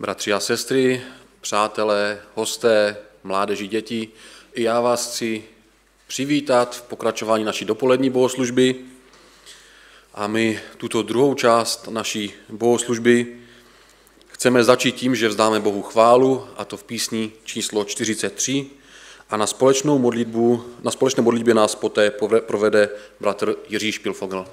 Bratři a sestry, přátelé, hosté, mládeži, děti, i já vás chci přivítat v pokračování naší dopolední bohoslužby a my tuto druhou část naší bohoslužby chceme začít tím, že vzdáme Bohu chválu, a to v písni číslo 43, a na společné modlitbě nás poté provede bratr Jiří Špilfogl.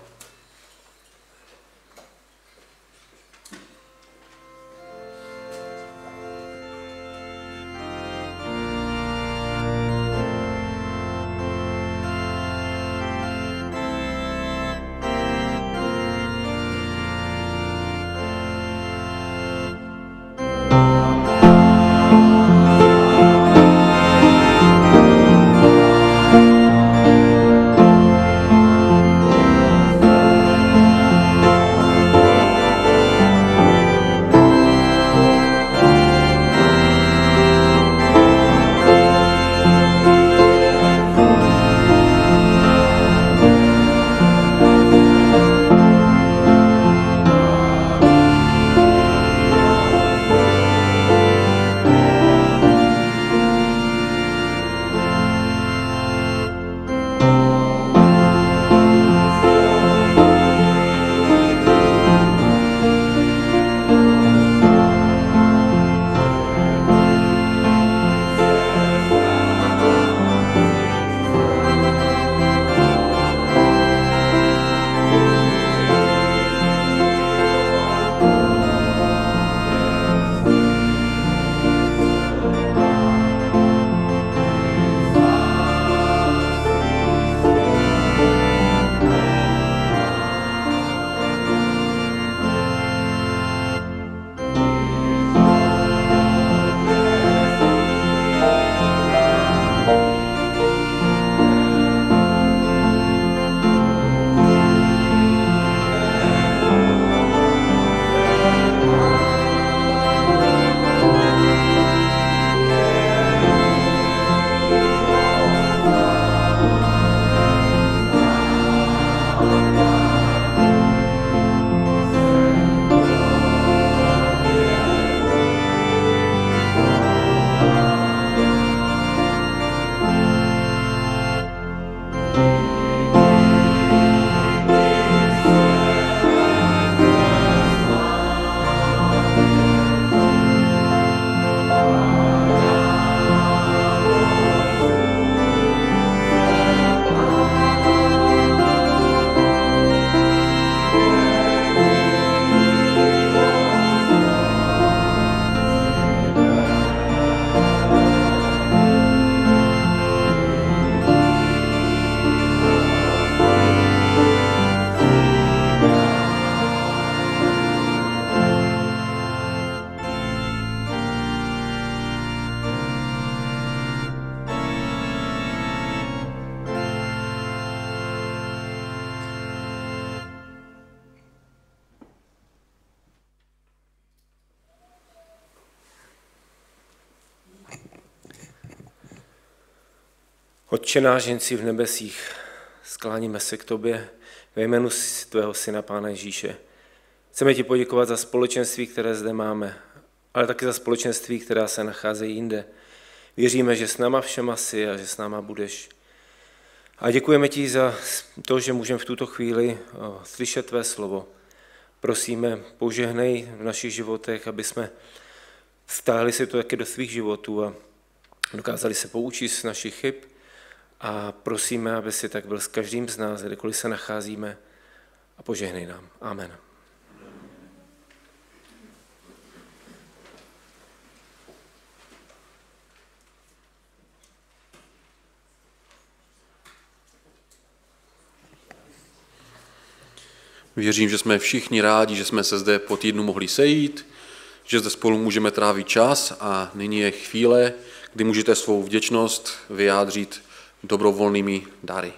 Otče náš, jen jsi v nebesích, skláníme se k tobě ve jménu tvého syna Pána Ježíše. Chceme ti poděkovat za společenství, které zde máme, ale taky za společenství, která se nacházejí jinde. Věříme, že s náma všema jsi a že s náma budeš. A děkujeme ti za to, že můžeme v tuto chvíli slyšet tvé slovo. Prosíme, požehnej v našich životech, aby jsme stáhli si to taky do svých životů a dokázali se poučit z našich chyb. A prosíme, aby si tak byl s každým z nás, kdekoliv se nacházíme, a požehnej nám. Amen. Věřím, že jsme všichni rádi, že jsme se zde po týdnu mohli sejít, že zde spolu můžeme trávit čas a nyní je chvíle, kdy můžete svou vděčnost vyjádřit dobrovolnými dary.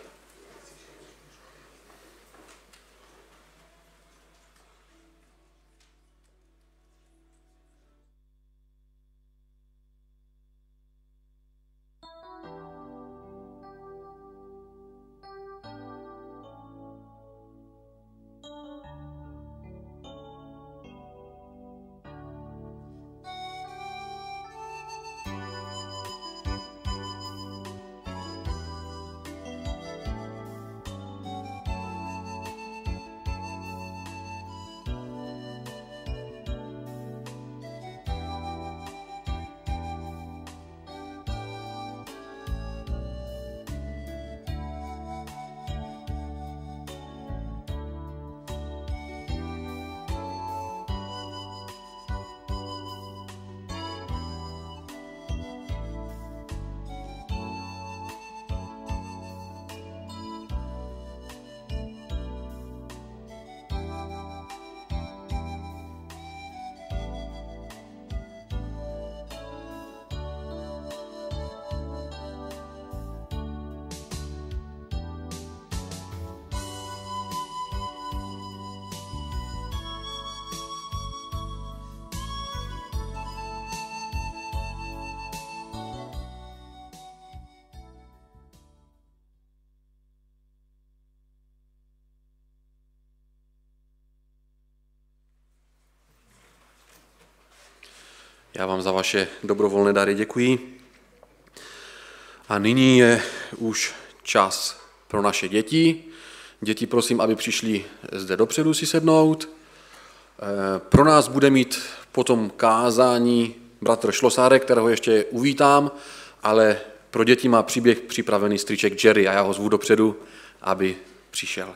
Já vám za vaše dobrovolné dary děkuji. A nyní je už čas pro naše děti. Děti prosím, aby přišli zde dopředu si sednout. Pro nás bude mít potom kázání bratr Šlosárek, kterého ještě uvítám, ale pro děti má příběh připravený strýček Jerry a já ho zvu dopředu, aby přišel.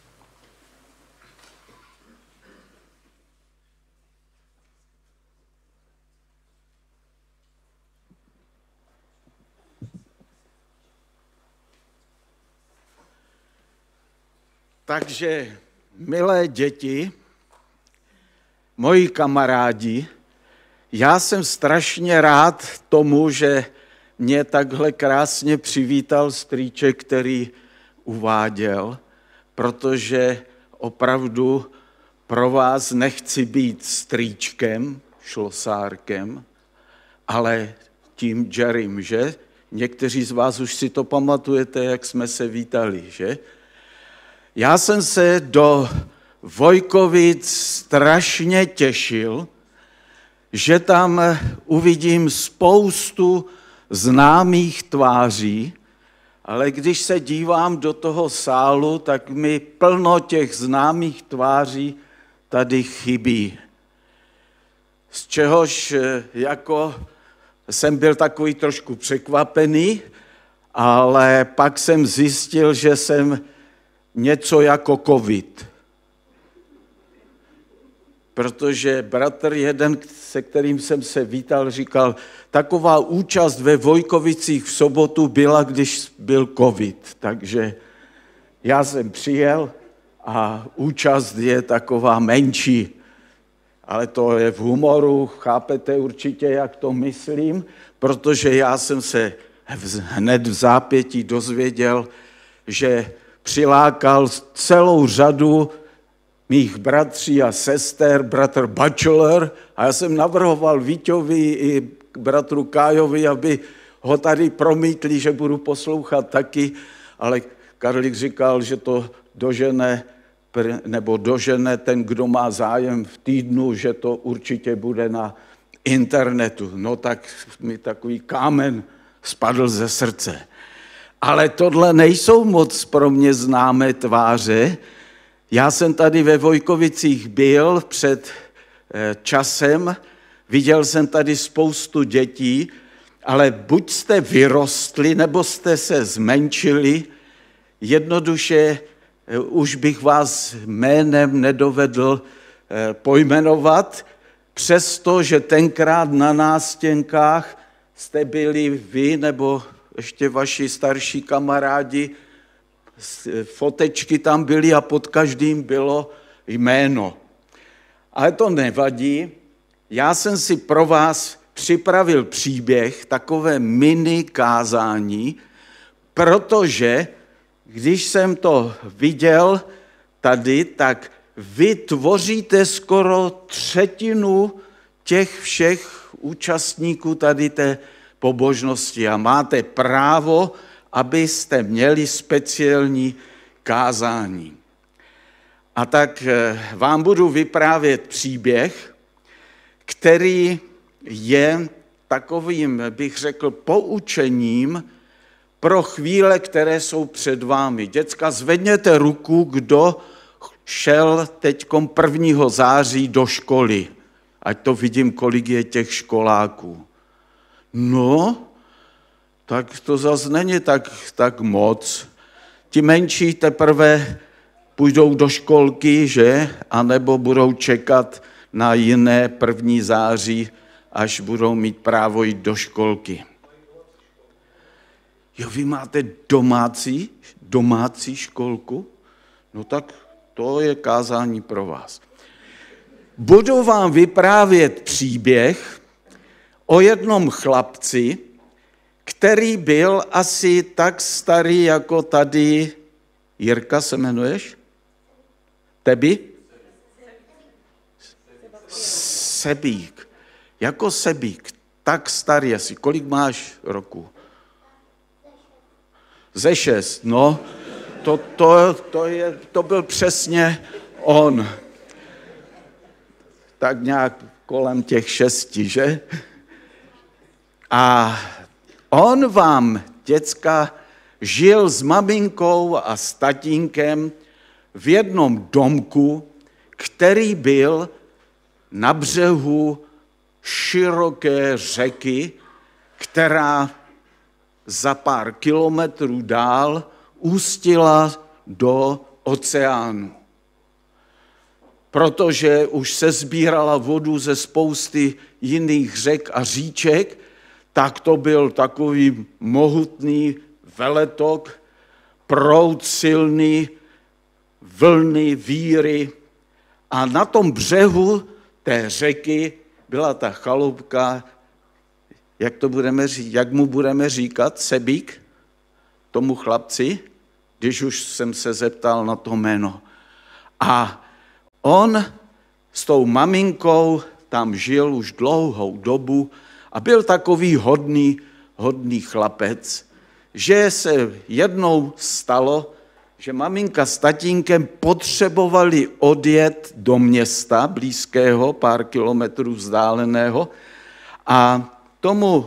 Takže, milé děti, moji kamarádi, já jsem strašně rád tomu, že mě takhle krásně přivítal strýček, který uváděl, protože opravdu pro vás nechci být strýčkem, Šlosárkem, ale tím Jerrym, že? Někteří z vás už si to pamatujete, jak jsme se vítali, že? Já jsem se do Vojkovic strašně těšil, že tam uvidím spoustu známých tváří, ale když se dívám do toho sálu, tak mi plno těch známých tváří tady chybí. Z čehož jako jsem byl takový trošku překvapený, ale pak jsem zjistil, že jsem něco jako covid. Protože bratr jeden, se kterým jsem se vítal, říkal, taková účast ve Vojkovicích v sobotu byla, když byl covid. Takže já jsem přijel a účast je taková menší. Ale to je v humoru, chápete určitě, jak to myslím, protože já jsem se hned v zápětí dozvěděl, že přilákal celou řadu mých bratří a sester, bratr Bachelor, a já jsem navrhoval Víťovi i bratru Kájovi, aby ho tady promítli, že budu poslouchat taky, ale Karlík říkal, že to dožene ten, kdo má zájem v týdnu, že to určitě bude na internetu. No tak mi takový kámen spadl ze srdce. Ale tohle nejsou moc pro mě známé tváře. Já jsem tady ve Vojkovicích byl před časem, viděl jsem tady spoustu dětí, ale buď jste vyrostli, nebo jste se zmenšili, jednoduše už bych vás jménem nedovedl pojmenovat, přestože tenkrát na nástěnkách jste byli vy nebo ještě vaši starší kamarádi, fotečky tam byly a pod každým bylo jméno. Ale to nevadí, já jsem si pro vás připravil příběh, takové mini kázání, protože když jsem to viděl tady, tak vy tvoříte skoro třetinu těch všech účastníků tady té pobožnosti a máte právo, abyste měli speciální kázání. A tak vám budu vyprávět příběh, který je takovým, bych řekl, poučením pro chvíle, které jsou před vámi. Děcka, zvedněte ruku, kdo šel teďkom 1. září do školy. Ať to vidím, kolik je těch školáků. No, tak to zase není tak moc. Ti menší teprve půjdou do školky, že? A nebo budou čekat na jiné 1. září, až budou mít právo jít do školky. Jo, vy máte domácí školku? No tak to je kázání pro vás. Budu vám vyprávět příběh o jednom chlapci, který byl asi tak starý jako tady. Jirka se jmenuješ? Tebi? Sebík. Jako Sebík. Tak starý asi. Kolik máš roku? Ze 6, no. To byl přesně on. Tak nějak kolem těch 6, že? A on vám, děcka, žil s maminkou a s tatínkem v jednom domku, který byl na břehu široké řeky, která za pár kilometrů dál ústila do oceánu. Protože už se sbírala vodu ze spousty jiných řek a říček, tak to byl takový mohutný veletok, proud silný, vlny, víry. A na tom břehu té řeky byla ta chaloupka, jak mu budeme říkat, Sebík, tomu chlapci, když už jsem se zeptal na to jméno. A on s tou maminkou tam žil už dlouhou dobu a byl takový hodný chlapec, že se jednou stalo, že maminka s tatínkem potřebovali odjet do města blízkého, pár kilometrů vzdáleného, a tomu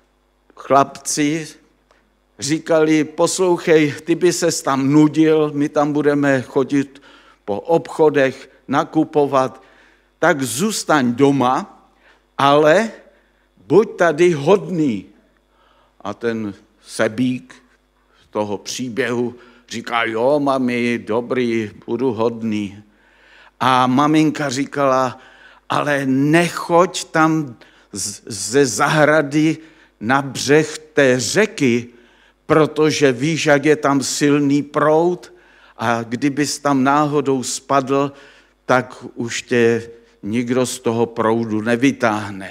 chlapci říkali, poslouchej, ty by ses tam nudil, my tam budeme chodit po obchodech, nakupovat, tak zůstaň doma, ale buď tady hodný. A ten Sebík z toho příběhu říká, jo, mami, dobrý, budu hodný. A maminka říkala, ale nechoď tam ze zahrady na břeh té řeky, protože víš, jak je tam silný proud a kdybys tam náhodou spadl, tak už tě nikdo z toho proudu nevytáhne.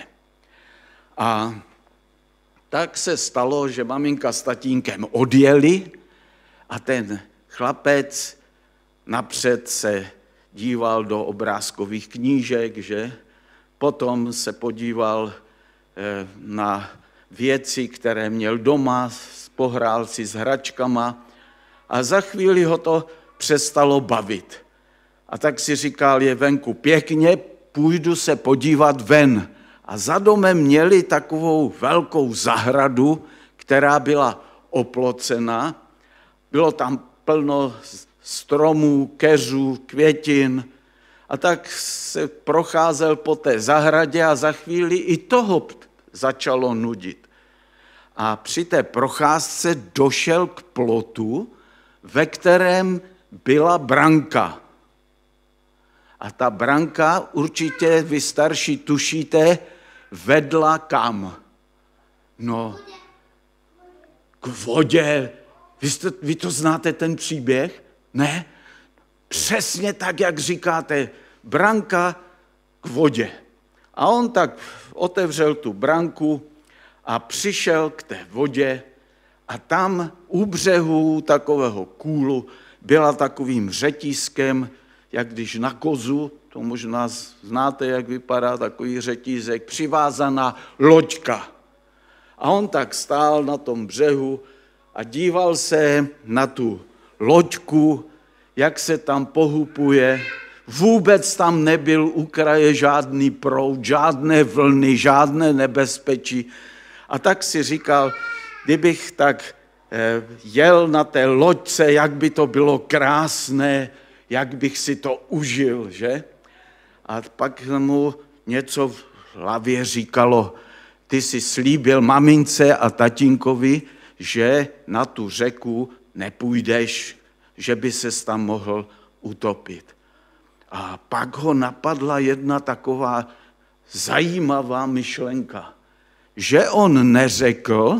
A tak se stalo, že maminka s tatínkem odjeli a ten chlapec napřed se díval do obrázkových knížek, že? Potom se podíval na věci, které měl doma, pohrál si s hračkama a za chvíli ho to přestalo bavit. A tak si říkal, je venku pěkně, půjdu se podívat ven. A za domem měli takovou velkou zahradu, která byla oplocená. Bylo tam plno stromů, keřů, květin. A tak se procházel po té zahradě a za chvíli i toho začalo nudit. A při té procházce došel k plotu, ve kterém byla branka. A ta branka, určitě vy starší tušíte, vedla kam? No, k vodě. Vy to znáte, ten příběh? Ne? Přesně tak, jak říkáte, branka k vodě. A on tak otevřel tu branku a přišel k té vodě a tam u břehu takového kůlu byla takovým řetízkem, jak když na kozu, to možná znáte, jak vypadá takový řetízek, přivázaná loďka. A on tak stál na tom břehu a díval se na tu loďku, jak se tam pohupuje. Vůbec tam nebyl u kraje žádný proud, žádné vlny, žádné nebezpečí. A tak si říkal, kdybych tak jel na té loďce, jak by to bylo krásné, jak bych si to užil, že? A pak mu něco v hlavě říkalo, ty jsi slíbil mamince a tatínkovi, že na tu řeku nepůjdeš, že by ses tam mohl utopit. A pak ho napadla jedna taková zajímavá myšlenka, že on neřekl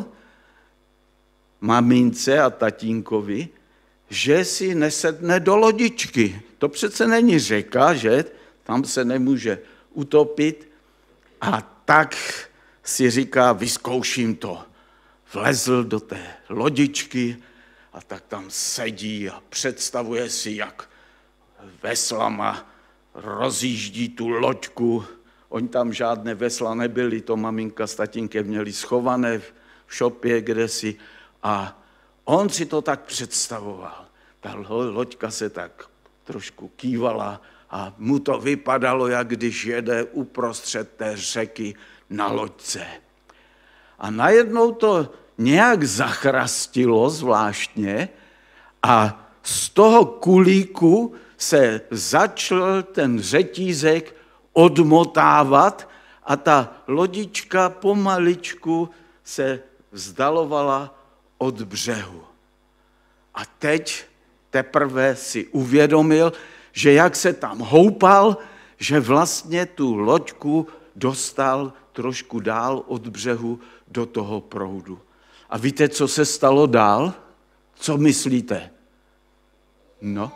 mamince a tatínkovi, že si nesedne do lodičky. To přece není řeka, že? Tam se nemůže utopit. A tak si říká, vyzkouším to. Vlezl do té lodičky a tak tam sedí a představuje si, jak veslama rozjíždí tu loďku. Oni tam žádné vesla nebyli, to maminka s tatínkem měli schované v šopě kdesi. A on si to tak představoval. Ta loďka se tak trošku kývala a mu to vypadalo, jak když jede uprostřed té řeky na loďce. A najednou to nějak zachrastilo zvláštně a z toho kulíku se začal ten řetízek odmotávat a ta lodička pomaličku se vzdalovala od břehu. A teď teprve si uvědomil, že jak se tam houpal, že vlastně tu loďku dostal trošku dál od břehu do toho proudu. A víte, co se stalo dál? Co myslíte? No,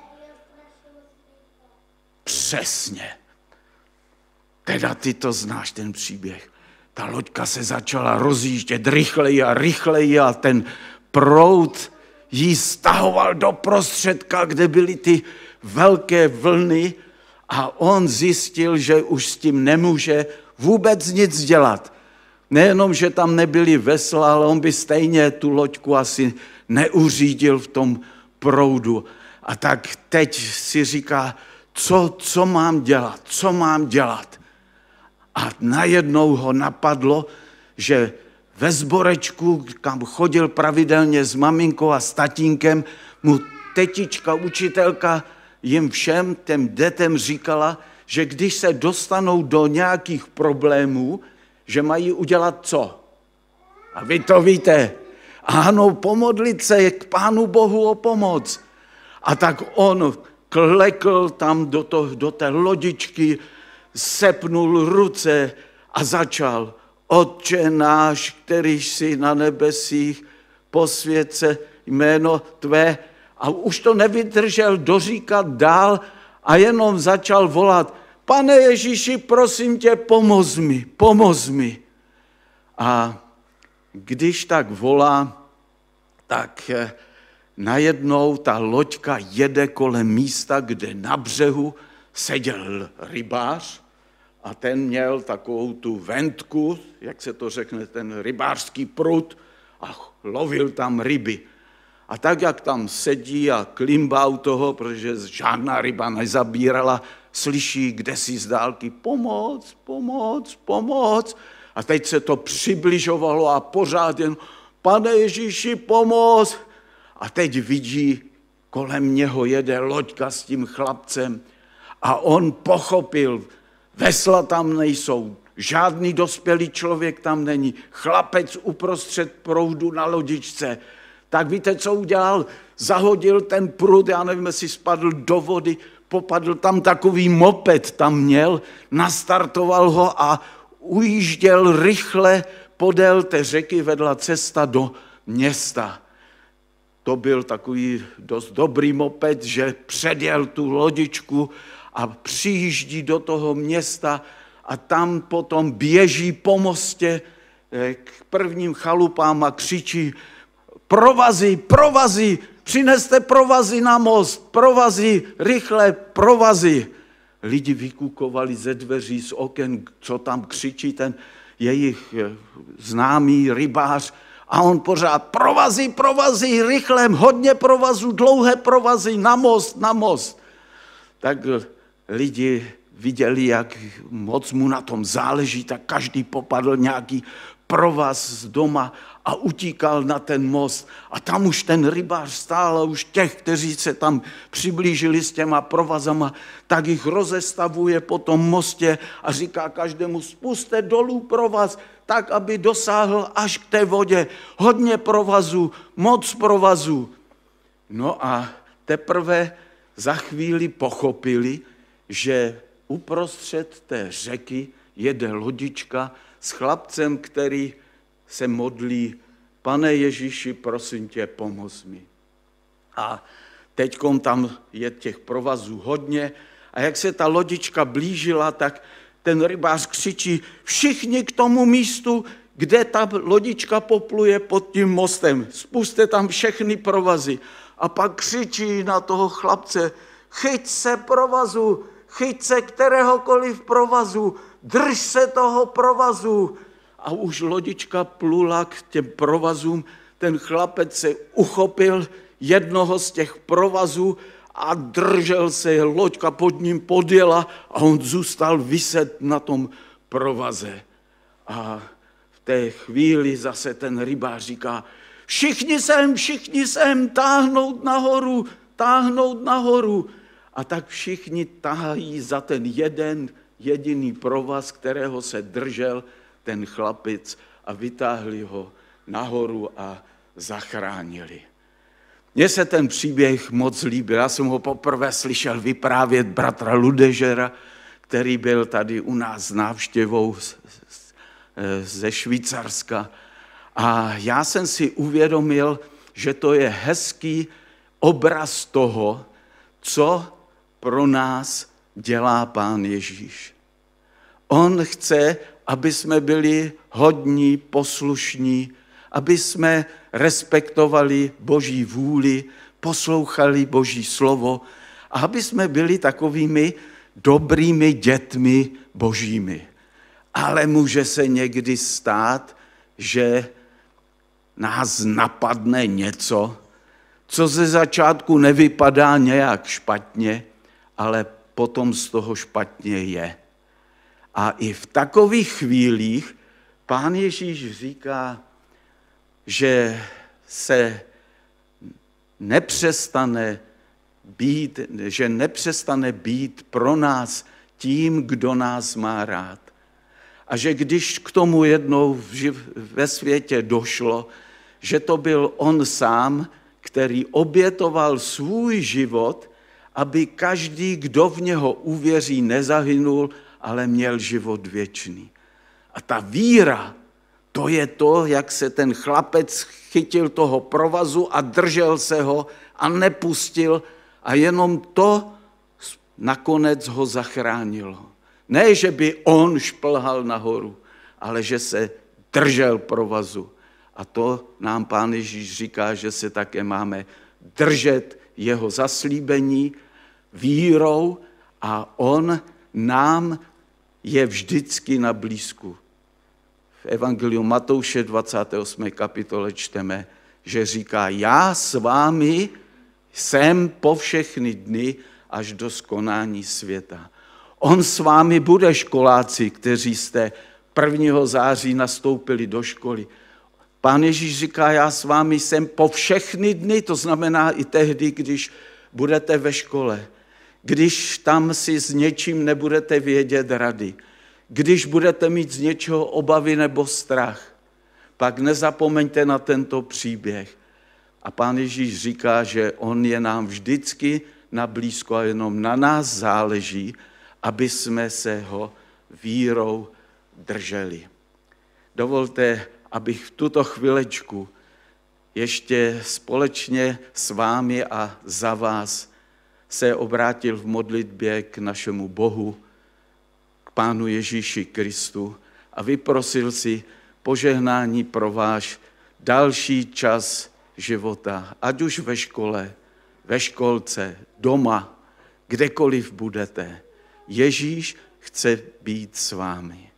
přesně. Teda ty to znáš, ten příběh. Ta loďka se začala rozjíždět rychleji a rychleji a ten proud jí stahoval do prostředka, kde byly ty velké vlny a on zjistil, že už s tím nemůže vůbec nic dělat. Nejenom, že tam nebyly vesla, ale on by stejně tu loďku asi neuřídil v tom proudu. A tak teď si říká, co mám dělat, co mám dělat. A najednou ho napadlo, že ve sborečku, kam chodil pravidelně s maminkou a s tatínkem, mu tetička, učitelka, jim všem těm dětem říkala, že když se dostanou do nějakých problémů, že mají udělat co? A vy to víte. Ano, pomodlit se k Pánu Bohu o pomoc. A tak on klekl tam do té lodičky, sepnul ruce a začal: Otče náš, který jsi na nebesích, posvěť se jméno tvé. A už to nevydržel doříkat dál a jenom začal volat: Pane Ježíši, prosím tě, pomoz mi. A když tak volá, tak najednou ta loďka jede kolem místa, kde na břehu seděl rybář a ten měl takovou tu ventku, jak se to řekne, ten rybářský prut a lovil tam ryby. A tak, jak tam sedí a klimbá u toho, protože žádná ryba nezabírala, slyší kdesi z dálky: pomoc, pomoc, pomoc. A teď se to přibližovalo a pořád jen: Pane Ježíši, pomoc. A teď vidí, kolem něho jede loďka s tím chlapcem a on pochopil, vesla tam nejsou, žádný dospělý člověk tam není, chlapec uprostřed proudu na lodičce. Tak víte, co udělal? Zahodil ten prut, já nevím, jestli spadl do vody, popadl tam takový moped, tam měl, nastartoval ho a ujížděl rychle podél té řeky, vedla cesta do města. To byl takový dost dobrý moped, že předjel tu lodičku a přijíždí do toho města a tam potom běží po mostě k prvním chalupám a křičí: provazy, přineste provazy na most, provazy, rychle, provazy. Lidi vykukovali ze dveří, z oken, co tam křičí ten jejich známý rybář. A on pořád: provazy, rychle, hodně provazů, dlouhé provazy, na most. Tak lidi viděli, jak moc mu na tom záleží, tak každý popadl nějaký provaz z doma a utíkal na ten most. A tam už ten rybář stál a už těch, kteří se tam přiblížili s těma provazama, tak jich rozestavuje po tom mostě a říká každému: spuste dolů provaz, tak, aby dosáhl až k té vodě. Hodně provazů, moc provazů. No a teprve za chvíli pochopili, že uprostřed té řeky jede lodička s chlapcem, který se modlí: Pane Ježíši, prosím tě, pomoz mi. A teďkom tam je těch provazů hodně a jak se ta lodička blížila, tak ten rybář křičí: všichni k tomu místu, kde ta lodička popluje pod tím mostem. Spuste tam všechny provazy. A pak křičí na toho chlapce: chyť se provazu, chyť se kteréhokoliv provazu, drž se toho provazu. A už lodička plula k těm provazům, ten chlapec se uchopil jednoho z těch provazů a držel se, loďka pod ním podjela a on zůstal viset na tom provaze. A v té chvíli zase ten rybář říká, všichni sem, táhnout nahoru. A tak všichni tahají za ten jeden jediný provaz, kterého se držel ten chlapec a vytáhli ho nahoru a zachránili. Mně se ten příběh moc líbil. Já jsem ho poprvé slyšel vyprávět bratra Ludežera, který byl tady u nás s návštěvou ze Švýcarska. A já jsem si uvědomil, že to je hezký obraz toho, co pro nás dělá Pán Ježíš. On chce, aby jsme byli hodní, poslušní, aby jsme respektovali Boží vůli, poslouchali Boží slovo a aby jsme byli takovými dobrými dětmi Božími. Ale může se někdy stát, že nás napadne něco, co ze začátku nevypadá nějak špatně, ale potom z toho špatně je. A i v takových chvílích Pán Ježíš říká, že se nepřestane být pro nás tím, kdo nás má rád. A že když k tomu jednou ve světě došlo, že to byl on sám, který obětoval svůj život, aby každý, kdo v něho uvěří, nezahynul, ale měl život věčný. A ta víra, to je to, jak se ten chlapec chytil toho provazu a držel se ho a nepustil a jenom to nakonec ho zachránilo. Ne, že by on šplhal nahoru, ale že se držel provazu. A to nám Pán Ježíš říká, že se také máme držet jeho zaslíbení vírou a on nám je vždycky na blízku. V Evangeliu Matouše 28. kapitole čteme, že říká, já s vámi jsem po všechny dny až do skonání světa. On s vámi bude, školáci, kteří jste 1. září nastoupili do školy. Pán Ježíš říká, já s vámi jsem po všechny dny, to znamená i tehdy, když budete ve škole, když tam si s něčím nebudete vědět rady, když budete mít z něčeho obavy nebo strach, pak nezapomeňte na tento příběh. A Pán Ježíš říká, že on je nám vždycky na blízko a jenom na nás záleží, aby jsme se ho vírou drželi. Dovolte, abych v tuto chvilečku ještě společně s vámi a za vás se obrátil v modlitbě k našemu Bohu, k Pánu Ježíši Kristu a vyprosil si požehnání pro váš další čas života, ať už ve škole, ve školce, doma, kdekoliv budete. Ježíš chce být s vámi.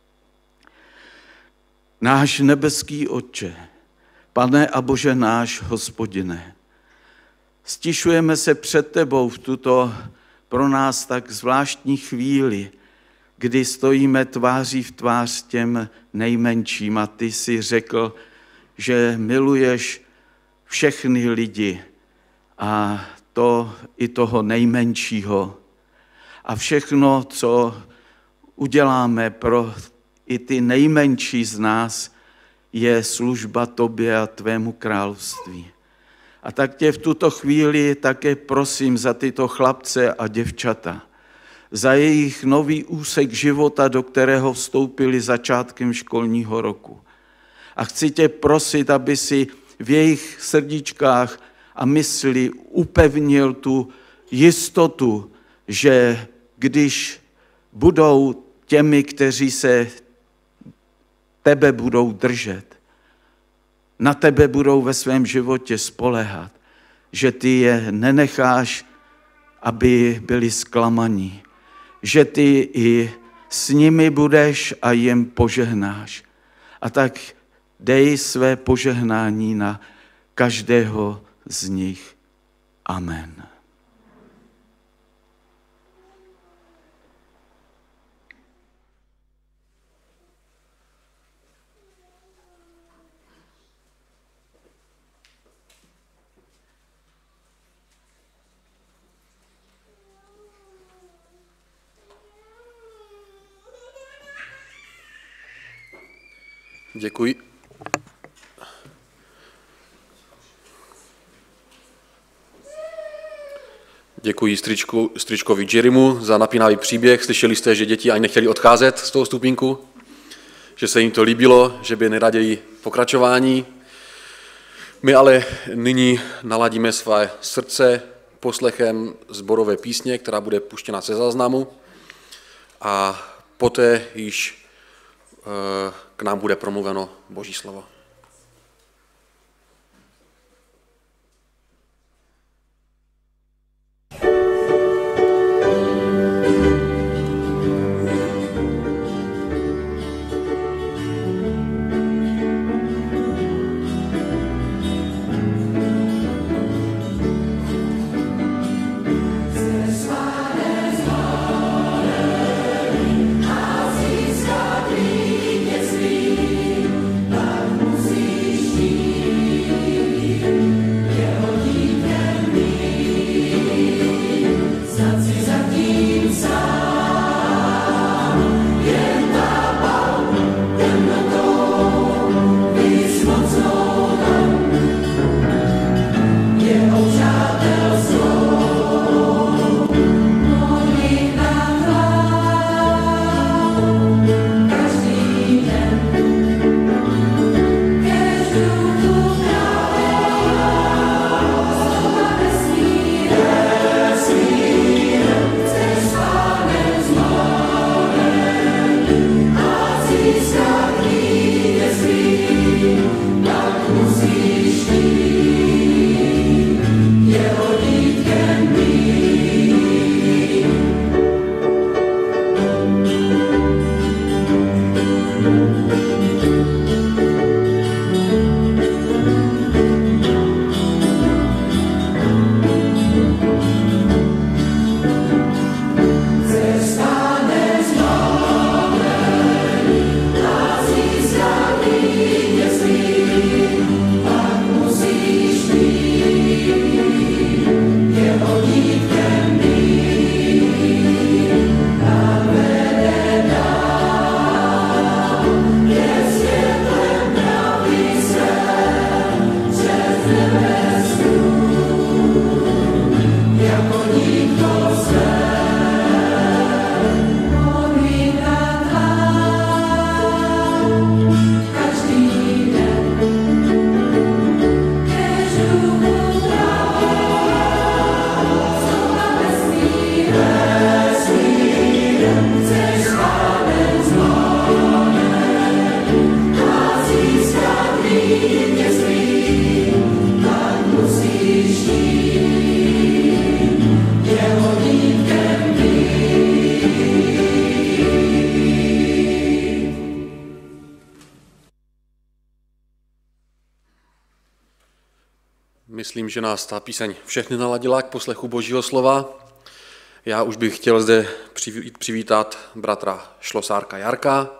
Náš nebeský Otče, Pane a Bože náš Hospodine, stišujeme se před tebou v tuto pro nás tak zvláštní chvíli, kdy stojíme tváří v tvář těm nejmenším a ty jsi řekl, že miluješ všechny lidi a to i toho nejmenšího. A všechno, co uděláme pro i ty nejmenší z nás, je služba tobě a tvému království. A tak tě v tuto chvíli také prosím za tyto chlapce a děvčata, za jejich nový úsek života, do kterého vstoupili začátkem školního roku. A chci tě prosit, aby si v jejich srdíčkách a mysli upevnil tu jistotu, že když budou těmi, kteří se tebe budou držet, na tebe budou ve svém životě spoléhat, že ty je nenecháš, aby byli zklamaní, že ty i s nimi budeš a jim požehnáš. A tak dej své požehnání na každého z nich. Amen. Děkuji. Děkuji strýčkovi Jerrymu za napínavý příběh. Slyšeli jste, že děti ani nechtěli odcházet z toho stupínku, že se jim to líbilo, že by neraději pokračování. My ale nyní naladíme své srdce poslechem sborové písně, která bude puštěna ze záznamu a poté již k nám bude promluveno Boží slovo. Myslím, že nás ta píseň všechny naladila k poslechu Božího slova. Já už bych chtěl zde přivítat bratra Šlosárka Jarka.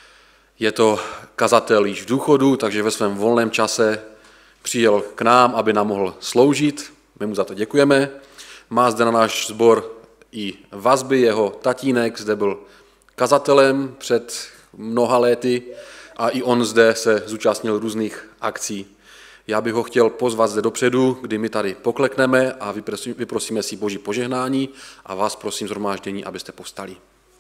Je to kazatel již v důchodu, takže ve svém volném čase přijel k nám, aby nám mohl sloužit. My mu za to děkujeme. Má zde na náš sbor i vazby, jeho tatínek zde byl kazatelem před mnoha léty a i on zde se zúčastnil různých akcí. Já bych ho chtěl pozvat zde dopředu, kdy my tady poklekneme a vyprosíme si Boží požehnání a vás prosím shromáždění, abyste povstali.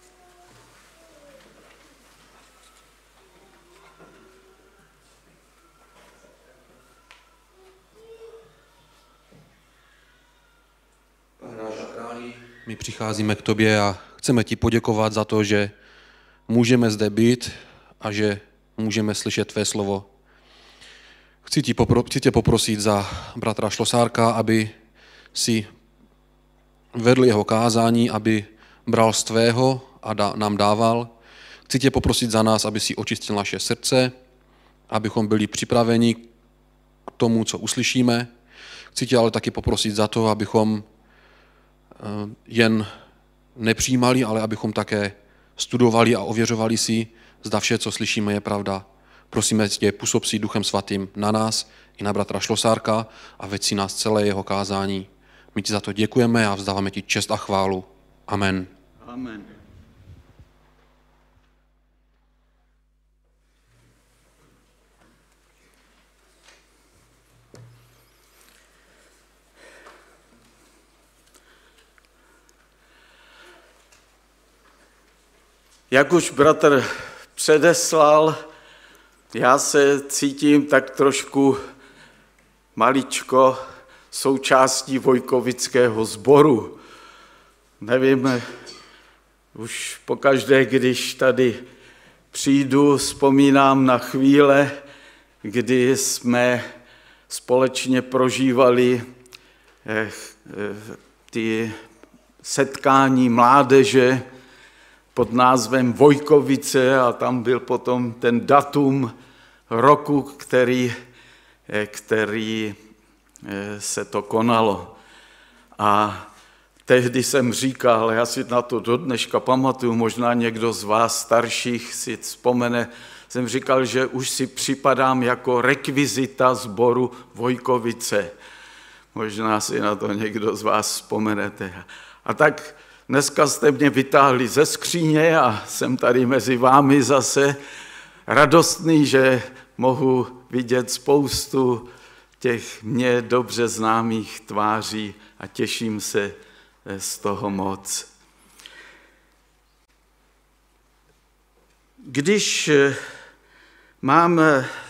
Pane náš a králi, my přicházíme k tobě a chceme ti poděkovat za to, že můžeme zde být a že můžeme slyšet tvé slovo. Chci tě poprosit za bratra Šlosárka, aby si vedl jeho kázání, aby bral z tvého a nám dával. Chci tě poprosit za nás, aby si očistil naše srdce, abychom byli připraveni k tomu, co uslyšíme. Chci tě ale taky poprosit za to, abychom jen nepřijímali, ale abychom také studovali a ověřovali si, zda vše, co slyšíme, je pravda. Prosíme tě, působ si Duchem Svatým na nás i na bratra Šlosárka a veď si nás celé jeho kázání. My ti za to děkujeme a vzdáváme ti čest a chválu. Amen. Amen. Jak už bratr předeslal, já se cítím tak trošku maličko součástí Vojkovického sboru. Nevím, už pokaždé, když tady přijdu, vzpomínám na chvíle, kdy jsme společně prožívali ty setkání mládeže pod názvem Vojkovice a tam byl potom ten datum roku, který se to konalo. A tehdy jsem říkal, já si na to do dneška pamatuju, možná někdo z vás starších si vzpomene, jsem říkal, že už si připadám jako rekvizita sboru Vojkovice. Možná si na to někdo z vás vzpomenete. A tak dneska jste mě vytáhli ze skříně a jsem tady mezi vámi zase radostný, že mohu vidět spoustu těch mně dobře známých tváří a těším se z toho moc. Když mám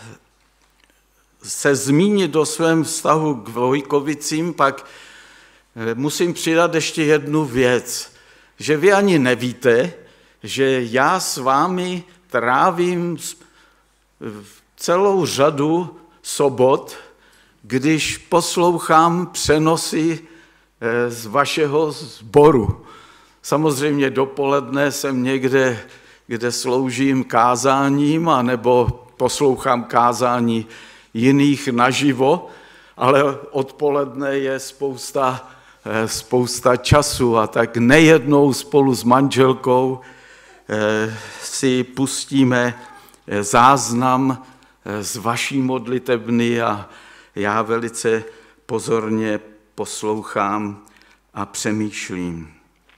se zmínit o svém vztahu k Vojkovicím, pak musím přidat ještě jednu věc, že vy ani nevíte, že já s vámi trávím celou řadu sobot, když poslouchám přenosy z vašeho sboru. Samozřejmě dopoledne jsem někde, kde sloužím kázáním, anebo poslouchám kázání jiných naživo, ale odpoledne je spousta času a tak nejednou spolu s manželkou si pustíme záznam z vaší modlitebny a já velice pozorně poslouchám a přemýšlím.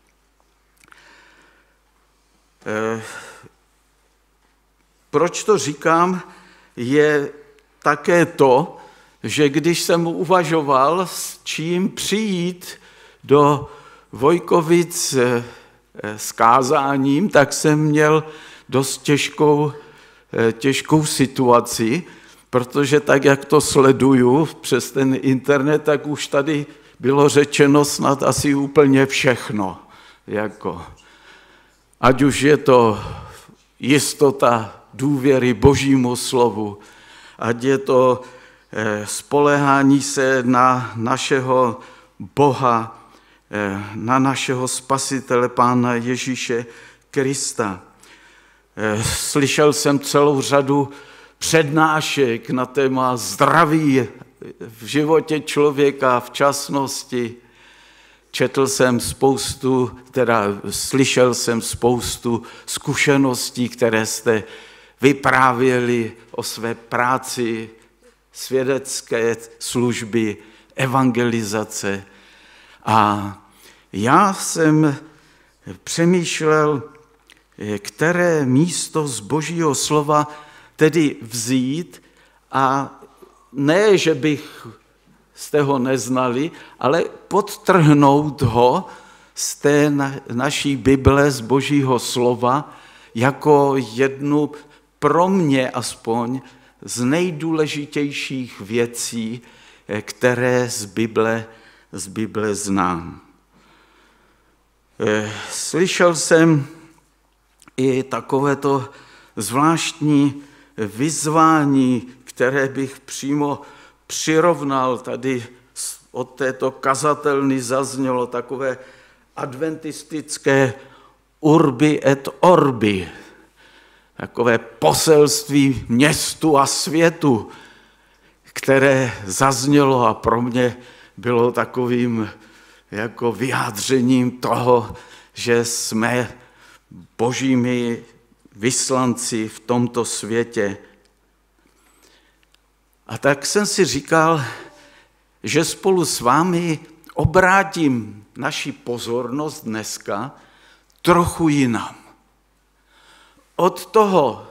Proč to říkám, je také to, že když jsem uvažoval, s čím přijít do Vojkovic s kázáním, tak jsem měl dost těžkou situaci, protože tak, jak to sleduju přes ten internet, tak už tady bylo řečeno snad asi úplně všechno. Ať už je to jistota důvěry Božímu slovu, ať je to spoléhání se na našeho Boha, na našeho Spasitele, Pána Ježíše Krista. Slyšel jsem celou řadu přednášek na téma zdraví v životě člověka, včasnosti. Slyšel jsem spoustu zkušeností, které jste vyprávěli o své práci, svědecké služby, evangelizace. A já jsem přemýšlel, které místo z Božího slova tedy vzít a ne, že byste ho neznali, ale podtrhnout ho z té naší Bible, z Božího slova, jako jednu pro mě aspoň z nejdůležitějších věcí, které z Bible znám. Slyšel jsem i takovéto zvláštní vyzvání, které bych přímo přirovnal, tady od této kazatelny zaznělo takové adventistické urbi et orbi, takové poselství městu a světu, které zaznělo a pro mě bylo takovým jako vyjádřením toho, že jsme božími vyslanci v tomto světě. A tak jsem si říkal, že spolu s vámi obrátím naši pozornost dneska trochu jinam. Od toho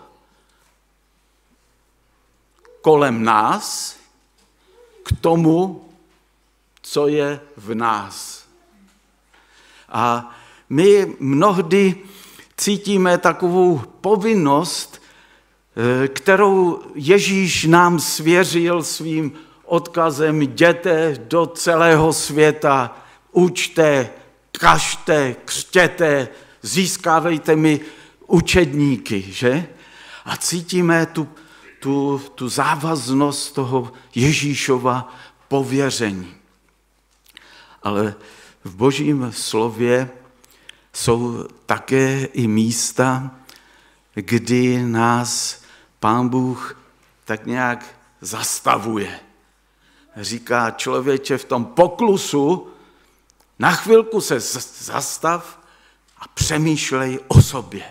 kolem nás k tomu, co je v nás. A my mnohdy cítíme takovou povinnost, kterou Ježíš nám svěřil svým odkazem: jděte do celého světa, učte, kažte, křtěte, získávejte mi učedníky, že? A cítíme tu závaznost toho Ježíšova pověření. Ale v Božím slově jsou také i místa, kdy nás Pán Bůh tak nějak zastavuje. Říká: člověče, v tom poklusu na chvilku se zastav a přemýšlej o sobě.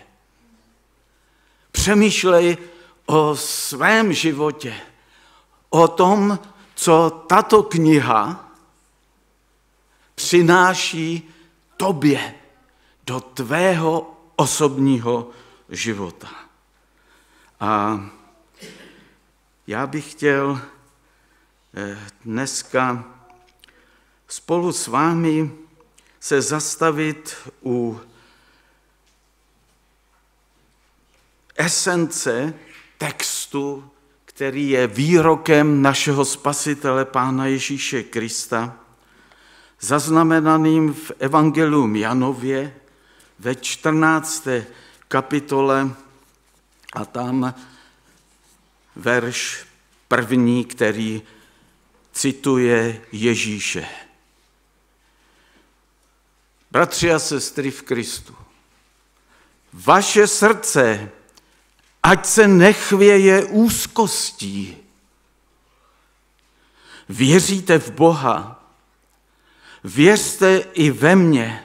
Přemýšlej o svém životě, o tom, co tato kniha přináší tobě do tvého osobního života. A já bych chtěl dneska spolu s vámi se zastavit u esence textu, který je výrokem našeho Spasitele Pána Ježíše Krista, zaznamenaným v Evangelium Janově ve 14. kapitole a tam verš 1, který cituje Ježíše. Bratři a sestry v Kristu, vaše srdce ať se nechvěje úzkostí. Věříte v Boha, věřte i ve mně.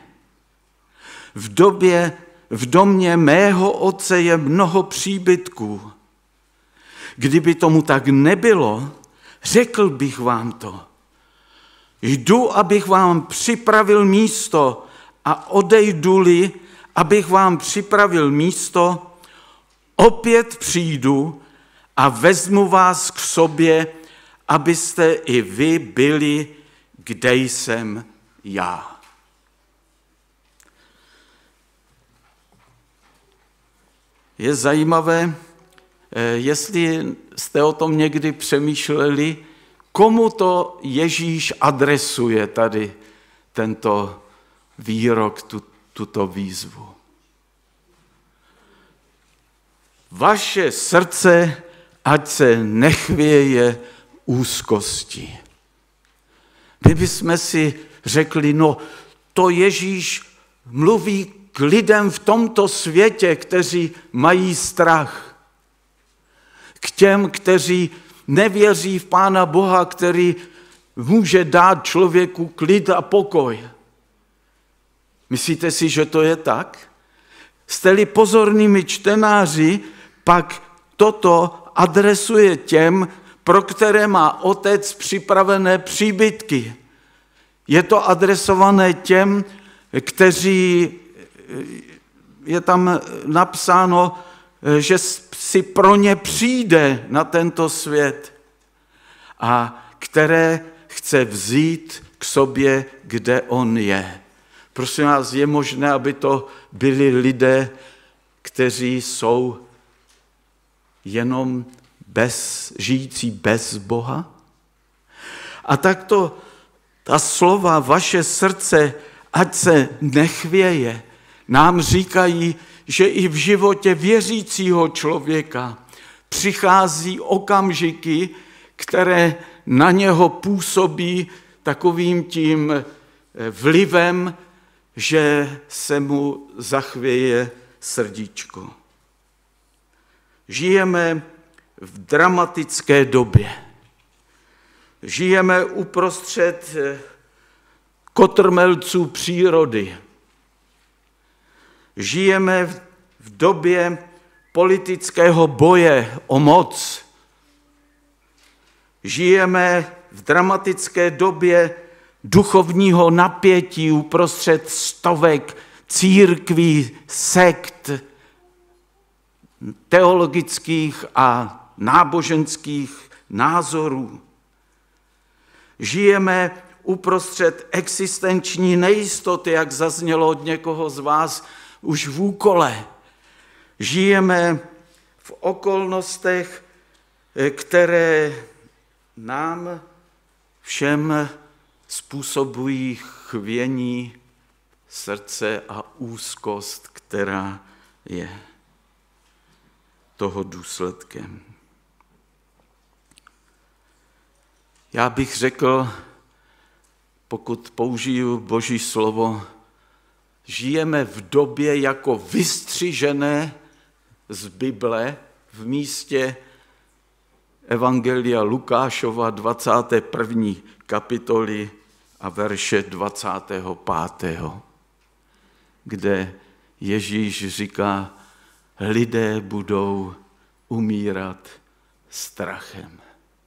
V domě mého Otce je mnoho příbytků. Kdyby tomu tak nebylo, řekl bych vám to. Jdu, abych vám připravil místo, a odejdu-li, abych vám připravil místo, opět přijdu a vezmu vás k sobě, abyste i vy byli, kde jsem já. Je zajímavé, jestli jste o tom někdy přemýšleli, komu to Ježíš adresuje tady tento výrok, tuto výzvu. Vaše srdce ať se nechvěje úzkosti. Kdybychom si řekli, no to Ježíš mluví k lidem v tomto světě, kteří mají strach. K těm, kteří nevěří v Pána Boha, který může dát člověku klid a pokoj. Myslíte si, že to je tak? Jste-li pozornými čtenáři, pak toto adresuje těm, pro které má Otec připravené příbytky. Je to adresované těm, kteří, je tam napsáno, že si pro ně přijde na tento svět a které chce vzít k sobě, kde on je. Prosím vás, je možné, aby to byli lidé, kteří jsou jenom žijící bez Boha? A takto ta slova vaše srdce, ať se nechvěje, nám říkají, že i v životě věřícího člověka přichází okamžiky, které na něho působí takovým tím vlivem, že se mu zachvěje srdíčko. Žijeme v dramatické době. Žijeme uprostřed kotrmelců přírody. Žijeme v době politického boje o moc. Žijeme v dramatické době duchovního napětí uprostřed stovek církví, sekt, teologických a náboženských názorů. Žijeme uprostřed existenční nejistoty, jak zaznělo od někoho z vás už v úkole. Žijeme v okolnostech, které nám všem způsobují chvění srdce a úzkost, která je toho důsledkem. Já bych řekl, pokud použiju Boží slovo, žijeme v době jako vystřižené z Bible v místě Evangelia Lukášova 21. kapitoly a verše 25., kde Ježíš říká, lidé budou umírat strachem.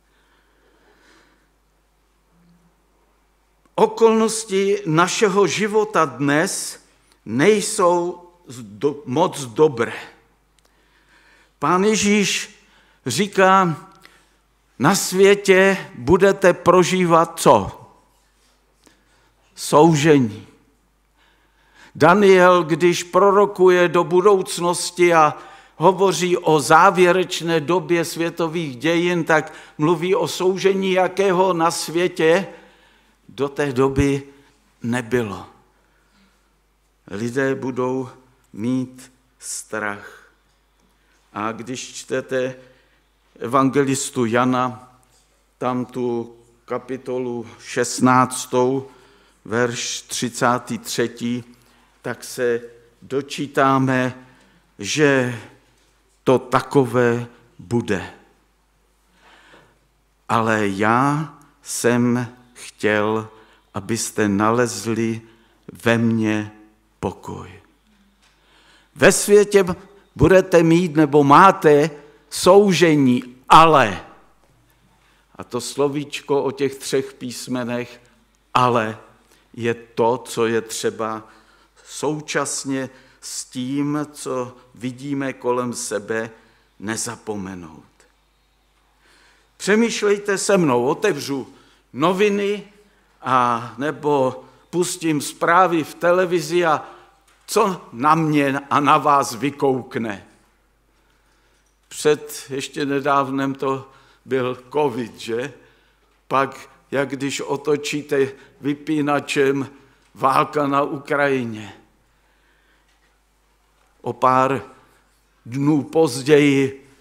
Okolnosti našeho života dnes nejsou moc dobré. Pán Ježíš říká, na světě budete prožívat co? Soužení. Daniel, když prorokuje do budoucnosti a hovoří o závěrečné době světových dějin, tak mluví o soužení, jakého na světě do té doby nebylo. Lidé budou mít strach. A když čtete evangelistu Jana, tam tu kapitolu 16, verš 33, tak se dočítáme, že to takové bude. Ale já jsem chtěl, abyste nalezli ve mně pokoj. Ve světě budete mít nebo máte soužení, ale, a to slovíčko o těch 3 písmenech, ale je to, co je třeba současně s tím, co vidíme kolem sebe, nezapomenout. Přemýšlejte se mnou, otevřu noviny a nebo pustím zprávy v televizi a co na mě a na vás vykoukne. Před ještě nedávnem to byl covid, že? Pak, jak když otočíte vypínačem, válka na Ukrajině. O pár dnů později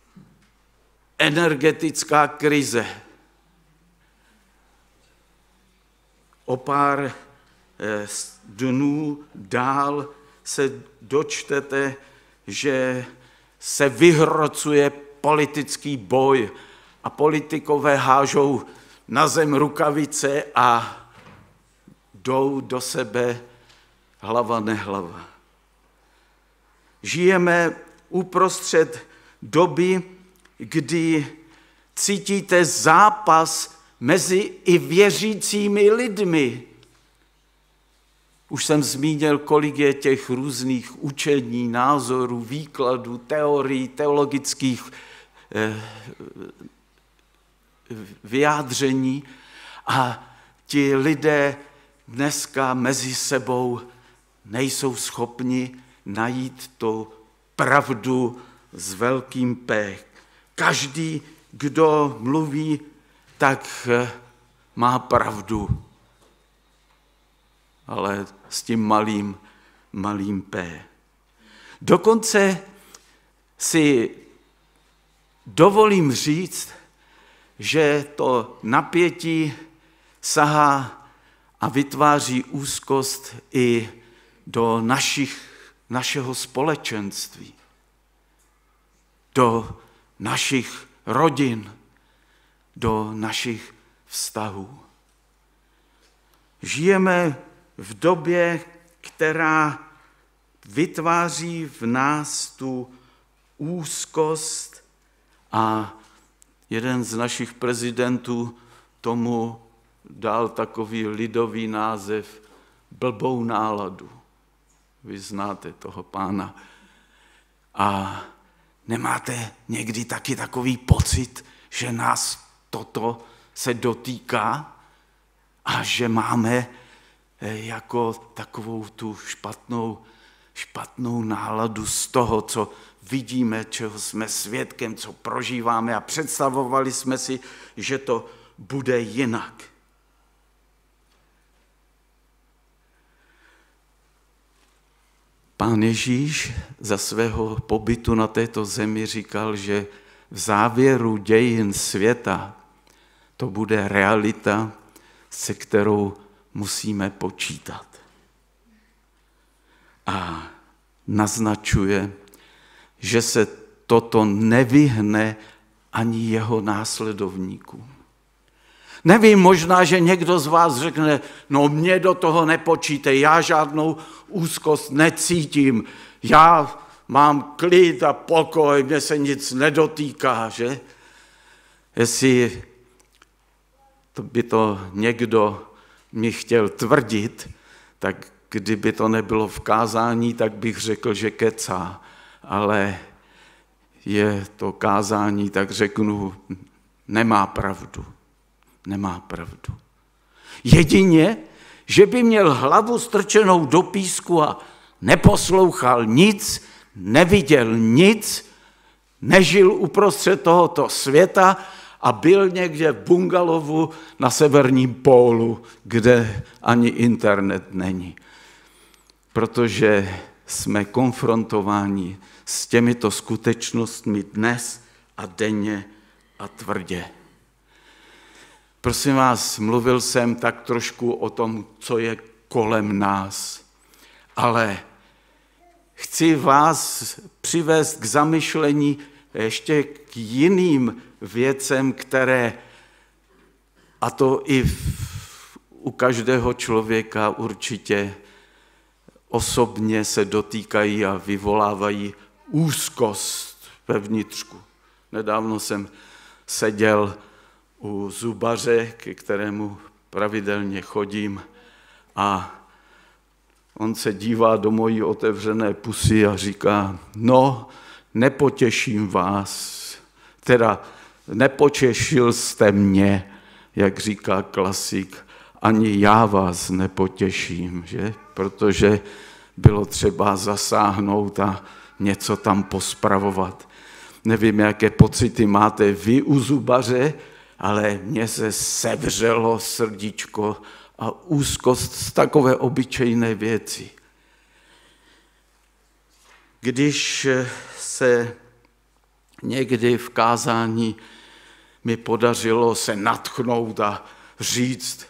energetická krize. O pár dnů dál se dočtete, že se vyhrocuje politický boj a politikové hážou na zem rukavice a jdou do sebe hlava nehlava. Žijeme uprostřed doby, kdy cítíte zápas mezi i věřícími lidmi. Už jsem zmínil, kolik je těch různých učení, názorů, výkladů, teorií, teologických vyjádření a ti lidé dneska mezi sebou nejsou schopni najít tu pravdu s velkým P. Každý, kdo mluví, tak má pravdu, ale s tím malým P. Dokonce si dovolím říct, že to napětí sahá a vytváří úzkost i do našeho společenství, do našich rodin, do našich vztahů. Žijeme v době, která vytváří v nás tu úzkost a jeden z našich prezidentů tomu dal takový lidový název blbou náladu. Vy znáte toho pána. A nemáte někdy taky takový pocit, že nás toto se dotýká a že máme jako takovou tu špatnou špatnou náladu z toho, co vidíme, čeho jsme svědkem, co prožíváme a představovali jsme si, že to bude jinak. Pán Ježíš za svého pobytu na této zemi říkal, že v závěru dějin světa to bude realita, se kterou musíme počítat. A naznačuje, že se toto nevyhne ani jeho následovníkům. Nevím, možná, že někdo z vás řekne, no mě do toho nepočítej, já žádnou úzkost necítím, já mám klid a pokoj, mě se nic nedotýká, že? Jestli by to někdo mi chtěl tvrdit, tak kdyby to nebylo v kázání, tak bych řekl, že kecá, ale je to kázání, tak řeknu, nemá pravdu. Nemá pravdu. Jedině, že by měl hlavu strčenou do písku a neposlouchal nic, neviděl nic, nežil uprostřed tohoto světa a byl někde v bungalovu na severním pólu, kde ani internet není. Protože jsme konfrontováni s těmito skutečnostmi dnes a denně a tvrdě. Prosím vás, mluvil jsem tak trošku o tom, co je kolem nás, ale chci vás přivést k zamyšlení ještě k jiným věcem, které, a to i u každého člověka určitě osobně se dotýkají a vyvolávají úzkost ve vnitřku. Nedávno jsem seděl u zubaře, ke kterému pravidelně chodím, a on se dívá do mojí otevřené pusy a říká, no, nepotěším vás, teda nepotěšil jste mě, jak říká klasik, ani já vás nepotěším, že? Protože bylo třeba zasáhnout a něco tam pospravovat. Nevím, jaké pocity máte vy u zubaře, ale mně se sevřelo srdíčko a úzkost z takové obyčejné věci. Když se někdy v kázání mi podařilo se nadchnout a říct,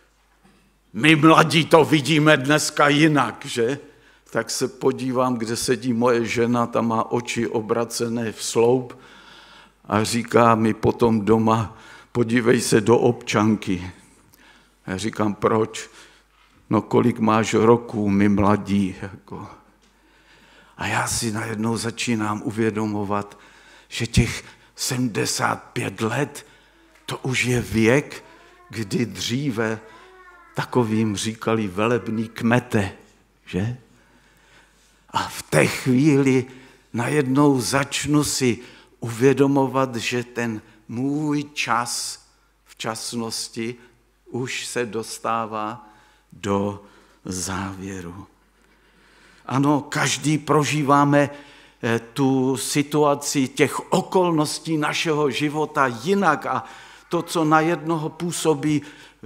my mladí to vidíme dneska jinak, že? Tak se podívám, kde sedí moje žena, ta má oči obracené v sloup a říká mi potom doma, podívej se do občanky. Já říkám, proč? No kolik máš roků, my mladí. Jako. A já si najednou začínám uvědomovat, že těch 75 let, to už je věk, kdy dříve takovým říkali velebný kmete, že? A v té chvíli najednou začnu si uvědomovat, že ten můj čas včasnosti už se dostává do závěru. Ano, každý prožíváme tu situaci těch okolností našeho života jinak a to, co na jednoho působí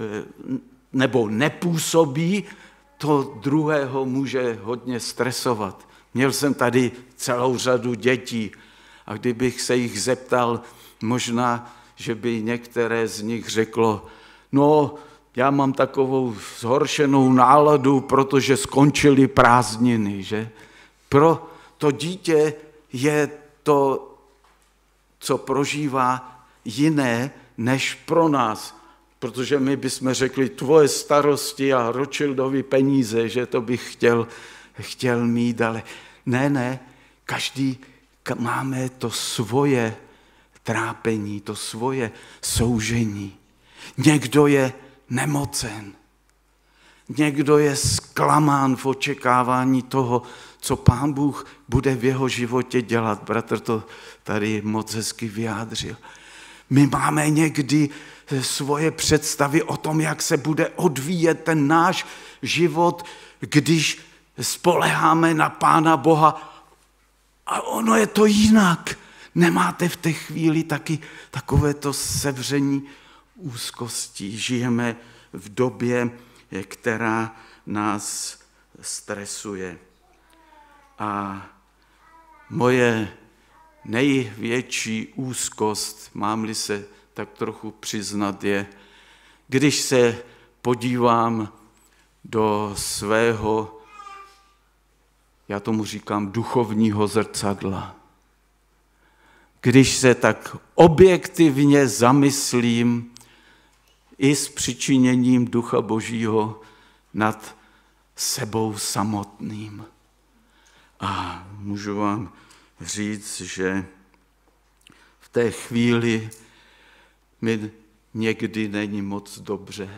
nebo nepůsobí, to druhého může hodně stresovat. Měl jsem tady celou řadu dětí a kdybych se jich zeptal, možná, že by některé z nich řeklo, no, já mám takovou zhoršenou náladu, protože skončily prázdniny, že? Pro to dítě je to, co prožívá, jiné než pro nás, protože my bychom řekli tvoje starosti a Rothschildovi peníze, že to bych chtěl mít, ale ne, každý máme to svoje trápení, to svoje soužení. Někdo je nemocen, někdo je zklamán v očekávání toho, co Pán Bůh bude v jeho životě dělat. Bratr to tady moc hezky vyjádřil. My máme někdy svoje představy o tom, jak se bude odvíjet ten náš život, když spoléháme na Pána Boha a ono je to jinak. Nemáte v té chvíli taky takovéto sevření úzkostí. Žijeme v době, která nás stresuje. A moje největší úzkost, mám-li se tak trochu přiznat, je, když se podívám do svého, já tomu říkám, duchovního zrcadla. Když se tak objektivně zamyslím i s přičiněním Ducha Božího nad sebou samotným. A můžu vám říct, že v té chvíli mi někdy není moc dobře.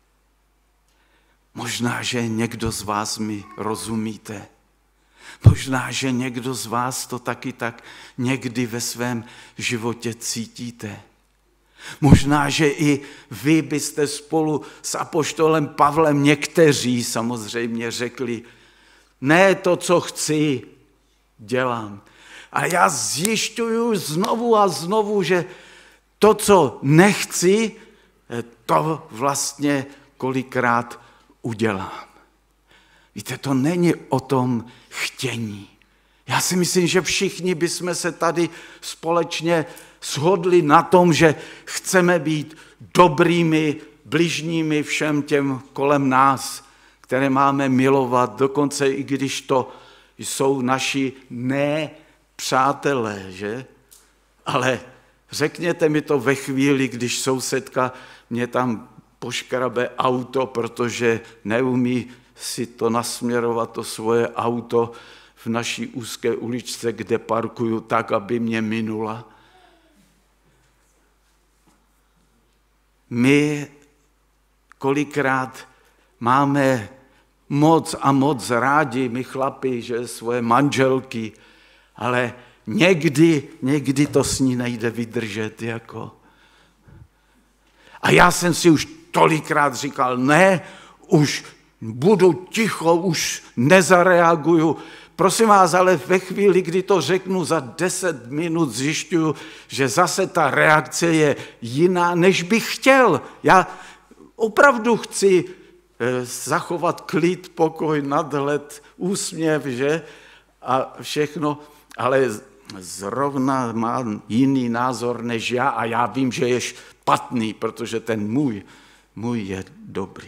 Možná, že někdo z vás mi rozumíte. Možná, že někdo z vás to taky tak někdy ve svém životě cítíte. Možná, že i vy byste spolu s apoštolem Pavlem někteří samozřejmě řekli, ne to, co chci, dělám. A já zjišťuju znovu a znovu, že to, co nechci, to vlastně kolikrát udělám. Víte, to není o tom chtění. Já si myslím, že všichni bychom se tady společně shodli na tom, že chceme být dobrými bližními všem těm kolem nás, které máme milovat, dokonce i když to jsou naši nepřátelé, že? Ale řekněte mi to ve chvíli, když sousedka mě tam poškrabe auto, protože neumí si to nasměrovat, to svoje auto v naší úzké uličce, kde parkuju tak, aby mě minula. My kolikrát máme moc a moc rádi, my chlapi, že svoje manželky, ale někdy to s ní nejde vydržet. Jako. A já jsem si už tolikrát říkal, ne, už budu ticho, už nezareaguju. Prosím vás, ale ve chvíli, kdy to řeknu, za 10 minut zjišťuju, že zase ta reakce je jiná, než bych chtěl. Já opravdu chci zachovat klid, pokoj, nadhled, úsměv, že? A všechno, ale zrovna má jiný názor než já a já vím, že je špatný, protože ten můj je dobrý.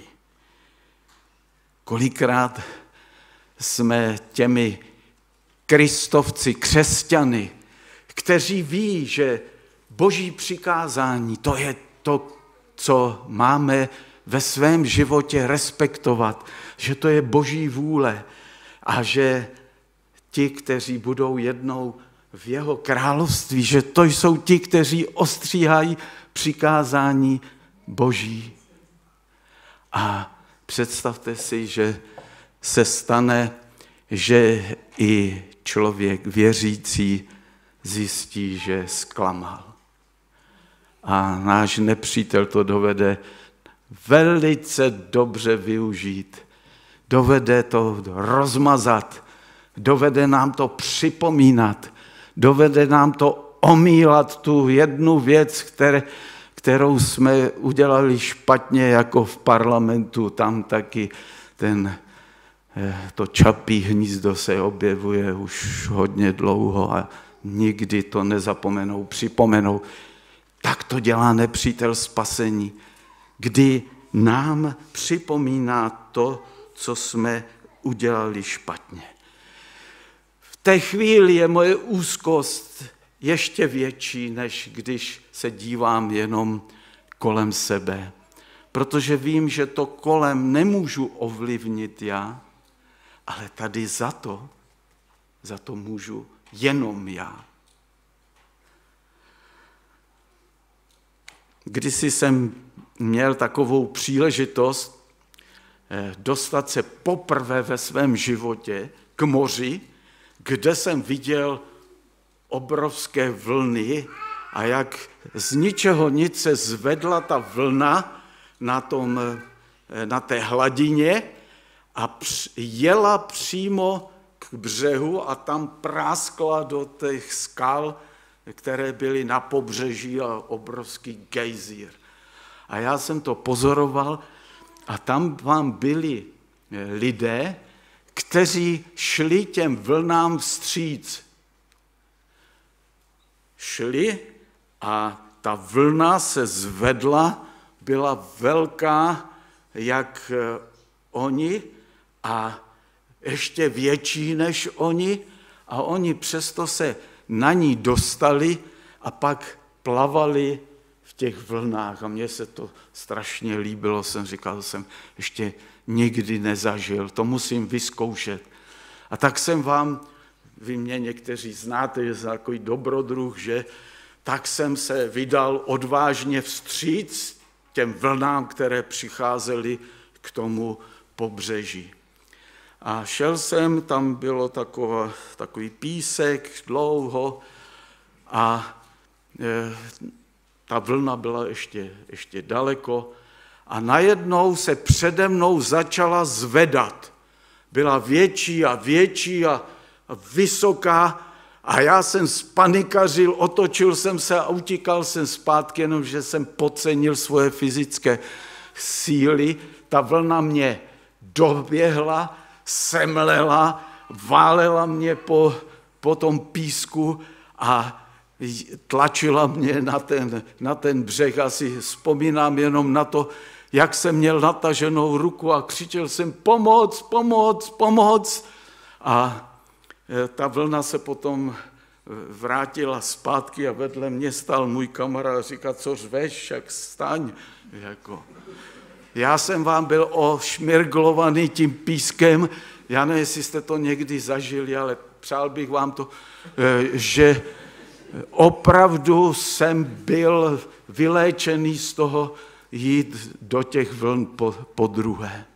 Kolikrát jsme těmi kristovci, křesťany, kteří ví, že Boží přikázání, to je to, co máme ve svém životě respektovat, že to je Boží vůle a že ti, kteří budou jednou v jeho království, že to jsou ti, kteří ostříhají přikázání Boží. A představte si, že se stane, že i člověk věřící zjistí, že zklamal. A náš nepřítel to dovede velice dobře využít. Dovede to rozmazat, dovede nám to připomínat, dovede nám to omílat tu jednu věc, kterou jsme udělali špatně, jako v parlamentu, tam taky to Čapí hnízdo se objevuje už hodně dlouho a nikdy to nezapomenou, připomenou. Tak to dělá nepřítel spasení, kdy nám připomíná to, co jsme udělali špatně. V té chvíli je moje úzkost ještě větší, než když se dívám jenom kolem sebe. Protože vím, že to kolem nemůžu ovlivnit já, ale tady za to můžu jenom já. Kdysi jsem měl takovou příležitost dostat se poprvé ve svém životě k moři, kde jsem viděl obrovské vlny a jak z ničeho nic se zvedla ta vlna na té hladině a jela přímo k břehu a tam práskla do těch skal, které byly na pobřeží a obrovský gejzír. A já jsem to pozoroval a tam vám byli lidé, kteří šli těm vlnám vstříc. Šli a ta vlna se zvedla, byla velká, jak oni a ještě větší než oni a oni přesto se na ní dostali a pak plavali v těch vlnách a mně se to strašně líbilo, jsem říkal, jsem ještě nikdy nezažil, to musím vyzkoušet. A tak jsem vám, vy mě někteří znáte, že jsem takový dobrodruh, že tak jsem se vydal odvážně vstříc těm vlnám, které přicházely k tomu pobřeží. A šel jsem, tam bylo takový písek dlouho a ta vlna byla ještě daleko a najednou se přede mnou začala zvedat. Byla větší a větší a vysoká a já jsem spanikařil, otočil jsem se a utíkal jsem zpátky, jenomže jsem podcenil svoje fyzické síly. Ta vlna mě doběhla, semlela, válela mě po tom písku a tlačila mě na ten břeh. Asi vzpomínám jenom na to, jak jsem měl nataženou ruku a křičel jsem pomoc, pomoc, pomoc. A ta vlna se potom vrátila zpátky a vedle mě stál můj kamarád a říká, co řveš, jak staň. Já jsem vám byl ošmirglovaný tím pískem, já nevím, jestli jste to někdy zažili, ale přál bych vám to, že opravdu jsem byl vyléčený z toho jít do těch vln po druhé.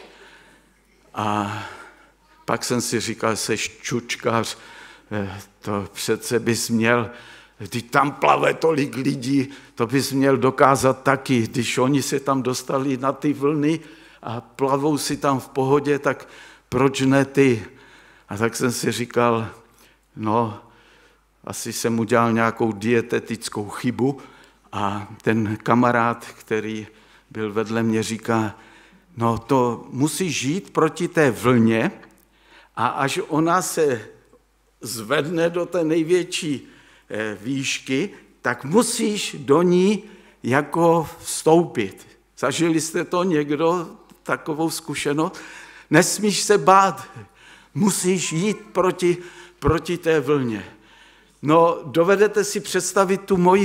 A pak jsem si říkal, seš čučkař, to přece bys měl, když tam plave tolik lidí, to bys měl dokázat taky. Když oni se tam dostali na ty vlny a plavou si tam v pohodě, tak proč ne ty? A tak jsem si říkal, no, asi jsem udělal nějakou dietetickou chybu a ten kamarád, který byl vedle mě, říká, no to musíš žít proti té vlně a až ona se zvedne do té největší výšky, tak musíš do ní jako vstoupit. Zažili jste to někdo, takovou zkušenost? Nesmíš se bát, musíš jít proti té vlně. No, dovedete si představit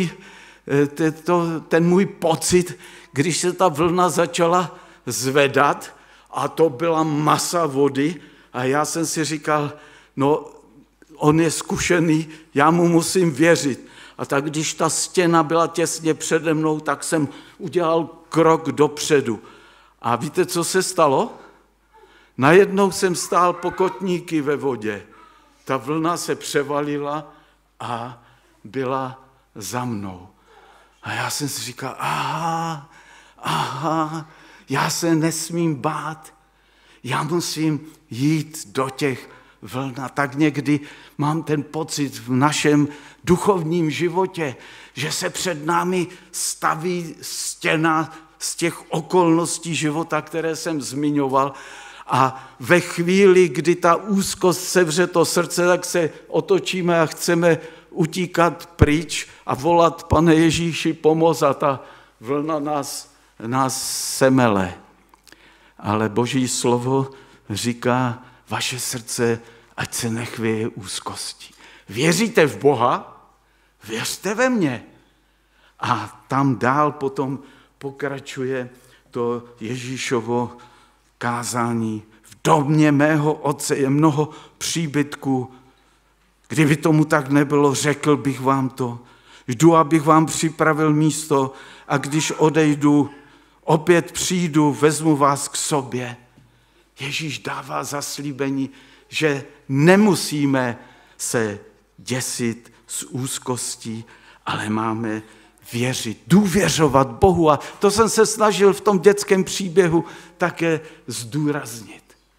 ten můj pocit, když se ta vlna začala zvedat a to byla masa vody a já jsem si říkal, no, on je zkušený, já mu musím věřit. A tak když ta stěna byla těsně přede mnou, tak jsem udělal krok dopředu. A víte, co se stalo? Najednou jsem stál po kotníky ve vodě. Ta vlna se převalila a byla za mnou. A já jsem si říkal, aha, já se nesmím bát, já musím jít do těch vln. A tak někdy mám ten pocit v našem duchovním životě, že se před námi staví stěna z těch okolností života, které jsem zmiňoval. A ve chvíli, kdy ta úzkost sevře to srdce, tak se otočíme a chceme utíkat pryč a volat, Pane Ježíši, pomoz, a ta vlna nás semele. Ale Boží slovo říká, vaše srdce, ať se nechvěje úzkostí. Věříte v Boha? Věřte ve mně. A tam dál potom pokračuje to Ježíšovo kázání. V domě mého otce je mnoho příbytků. Kdyby tomu tak nebylo, řekl bych vám to. Jdu, abych vám připravil místo a když odejdu, opět přijdu, vezmu vás k sobě. Ježíš dává zaslíbení, že nemusíme se děsit z úzkostí, ale máme věřit, důvěřovat Bohu. A to jsem se snažil v tom dětském příběhu také zdůraznit.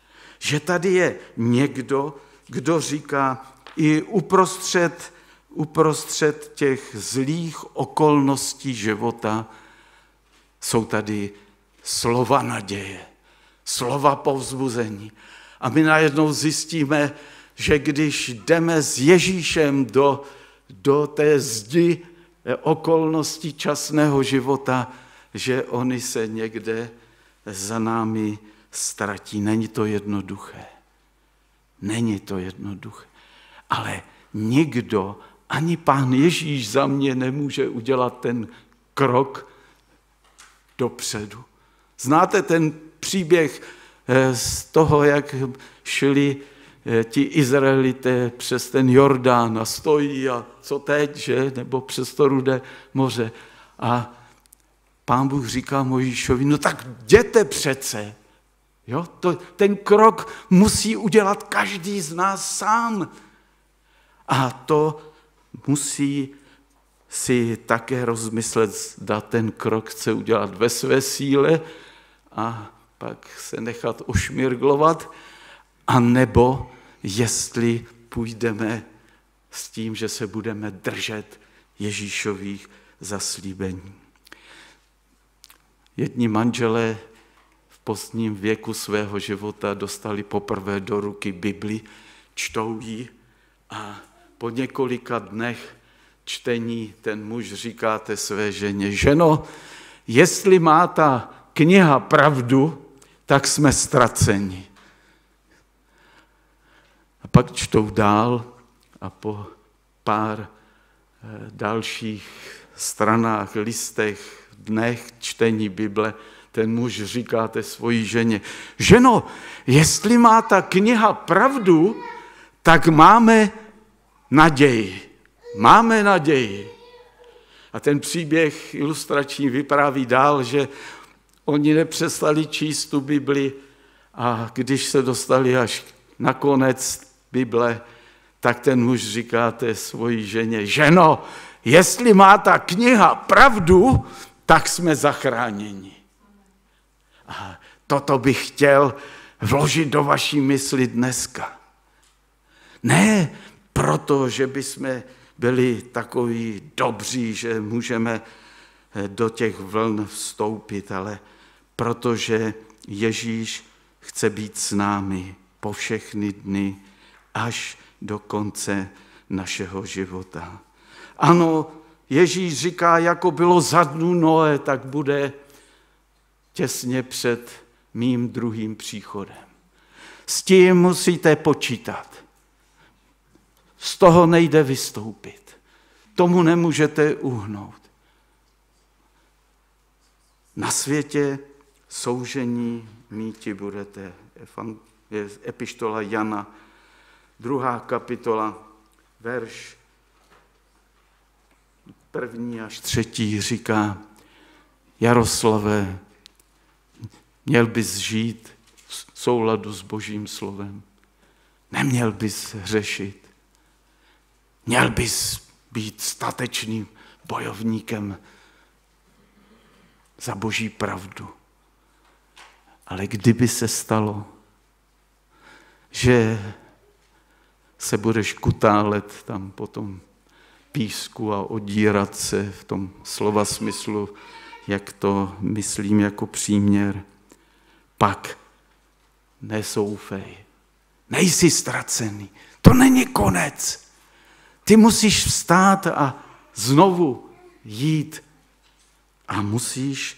Že tady je někdo, kdo říká, i uprostřed těch zlých okolností života jsou tady slova naděje, slova povzbuzení. A my najednou zjistíme, že když jdeme s Ježíšem do té zdi okolností časného života, že oni se někde za námi ztratí. Není to jednoduché. Není to jednoduché. Ale nikdo, ani Pán Ježíš za mě nemůže udělat ten krok dopředu. Znáte ten příběh z toho, jak šli ti Izraelité přes ten Jordán a stojí a co teď, že? Nebo přes to Rudé moře. A Pán Bůh říká Mojžíšovi, no tak jděte přece. Jo? Ten krok musí udělat každý z nás sám. A to musí si také rozmyslet, zda ten krok chce udělat ve své síle a pak se nechat ošmirglovat, a nebo jestli půjdeme s tím, že se budeme držet Ježíšových zaslíbení. Jedni manželé v pozdním věku svého života dostali poprvé do ruky Bibli, čtou ji a po několika dnech čtení ten muž říká té své ženě, ženo, jestli má ta kniha pravdu, tak jsme ztraceni. A pak čtou dál a po pár dalších stranách, listech, dnech čtení Bible, ten muž říká té svojí ženě, ženo, jestli má ta kniha pravdu, tak máme naději. Máme naději. A ten příběh ilustrační vypráví dál, že oni nepřestali číst tu Bibli a když se dostali až na konec Bible, tak ten muž říká té svojí ženě, ženo, jestli má ta kniha pravdu, tak jsme zachráněni. A toto bych chtěl vložit do vaší mysli dneska. Ne proto, že bychom byli takoví dobří, že můžeme do těch vln vstoupit, ale protože Ježíš chce být s námi po všechny dny až do konce našeho života. Ano, Ježíš říká, jako bylo za dnů Noé, tak bude těsně před mým druhým příchodem. S tím musíte počítat. Z toho nejde vystoupit. Tomu nemůžete uhnout. Na světě soužení míti budete. Epištola Jana, 2. kapitola, verš 1. až 3. říká, Jaroslave, měl bys žít v souladu s Božím slovem. Neměl bys hřešit. Měl bys být statečným bojovníkem za Boží pravdu. Ale kdyby se stalo, že se budeš kutálet tam po tom písku a odírat se v tom slova smyslu, jak to myslím jako příměr, pak nesoufej. Nejsi ztracený. To není konec. Ty musíš vstát a znovu jít a musíš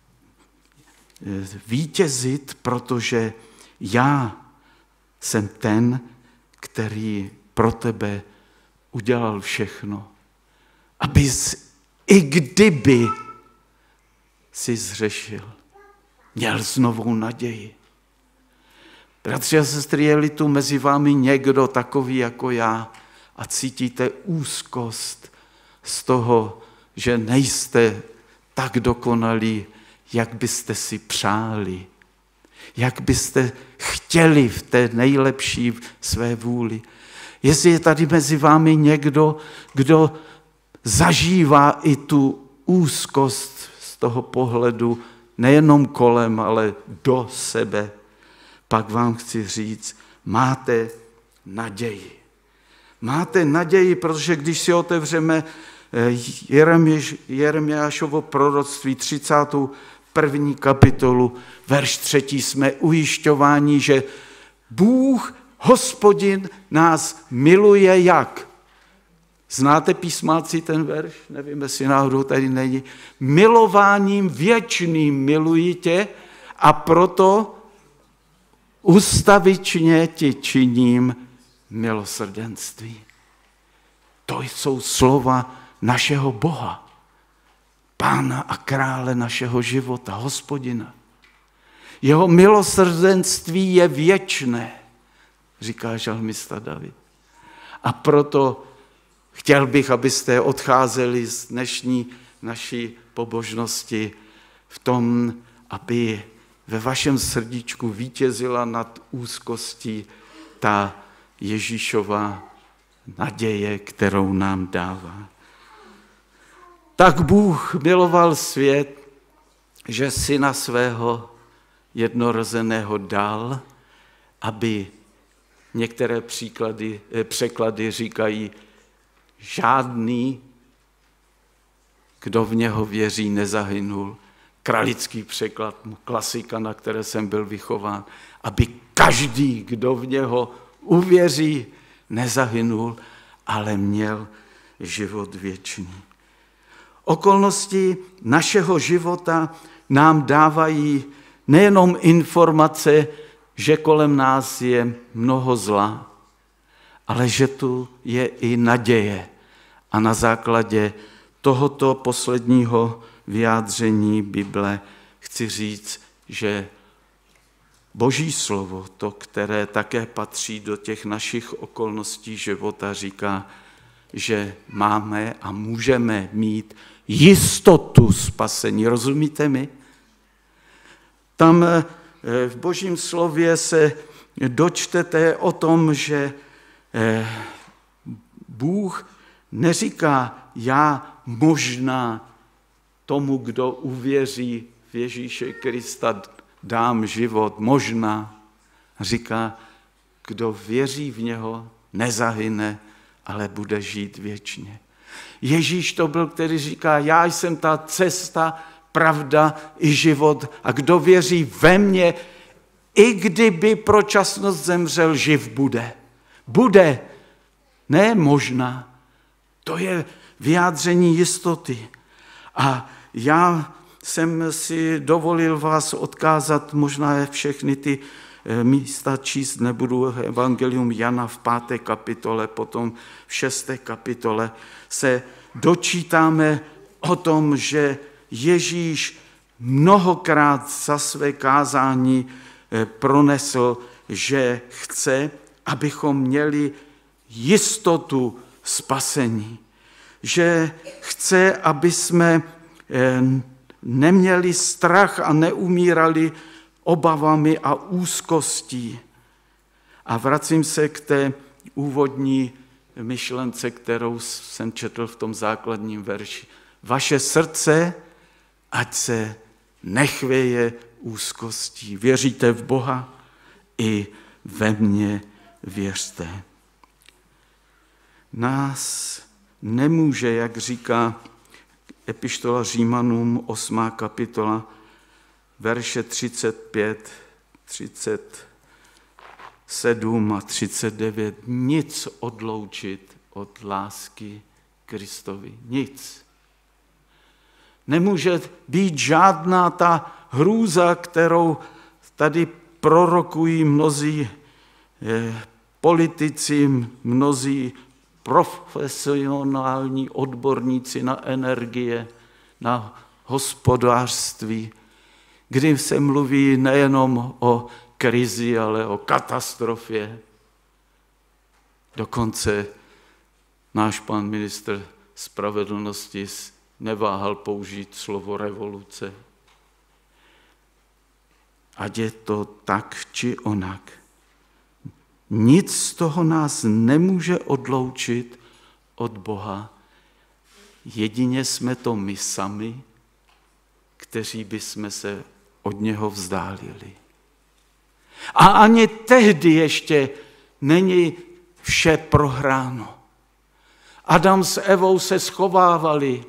vítězit, protože já jsem ten, který pro tebe udělal všechno, abys i kdyby si zřešil, měl znovu naději. Bratři a sestry, je-li tu mezi vámi někdo takový jako já a cítíte úzkost z toho, že nejste tak dokonalí, jak byste si přáli, jak byste chtěli v té nejlepší své vůli. Jestli je tady mezi vámi někdo, kdo zažívá i tu úzkost z toho pohledu nejenom kolem, ale do sebe, pak vám chci říct, máte naději. Máte naději, protože když si otevřeme Jeremiášovo proroctví 31. kapitolu, verš 3, jsme ujišťováni, že Bůh, Hospodin, nás miluje jak? Znáte písmáci ten verš? Nevím, jestli náhodou tady není. Milováním věčným miluji tě a proto ustavičně ti činím milosrdenství. To jsou slova našeho Boha, Pána a krále našeho života, Hospodina. Jeho milosrdenství je věčné, říká žalmista David. A proto chtěl bych, abyste odcházeli z dnešní naší pobožnosti v tom, aby ve vašem srdíčku vítězila nad úzkostí ta Ježíšova naděje, kterou nám dává. Tak Bůh miloval svět, že syna svého jednorozeného dal, aby některé překlady říkají, žádný, kdo v něho věří, nezahynul. Kralický překlad, klasika, na které jsem byl vychován, aby každý, kdo v něho uvěří, nezahynul, ale měl život věčný. Okolnosti našeho života nám dávají nejenom informace, že kolem nás je mnoho zla, ale že tu je i naděje. A na základě tohoto posledního vyjádření Bible chci říct, že Boží slovo, to, které také patří do těch našich okolností života, říká, že máme a můžeme mít jistotu spasení. Rozumíte mi? Tam v Božím slově se dočtete o tom, že Bůh neříká, já možná tomu, kdo uvěří v Ježíše Krista, dám život, možná. Říká, kdo věří v něho, nezahyne, ale bude žít věčně. Ježíš to byl, který říká, já jsem ta cesta, pravda i život a kdo věří ve mně, i kdyby pro časnost zemřel, živ bude. Bude, ne možná. To je vyjádření jistoty. A já jsem si dovolil vás odkázat, možná všechny ty místa číst nebudu, Evangelium Jana v 5. kapitole, potom v 6. kapitole se dočítáme o tom, že Ježíš mnohokrát za své kázání pronesl, že chce, abychom měli jistotu spasení. Že chce, aby jsme neměli strach a neumírali obavami a úzkostí. A vracím se k té úvodní myšlence, kterou jsem četl v tom základním verši. Vaše srdce, ať se nechvěje úzkostí. Věříte v Boha? I ve mně věřte. Nás nemůže, jak říká epištola Římanům 8. kapitola, verše 35, 37 a 39, nic odloučit od lásky Kristovi. Nic. Nemůže být žádná ta hrůza, kterou tady prorokují mnozí politici, mnozí profesionální odborníci na energie, na hospodářství, kdy se mluví nejenom o krizi, ale o katastrofě. Dokonce náš pan ministr spravedlnosti neváhal použít slovo revoluce. Ať je to tak či onak. Nic z toho nás nemůže odloučit od Boha. Jedině jsme to my sami, kteří bychom se od něho vzdálili. A ani tehdy ještě není vše prohráno. Adam s Evou se schovávali,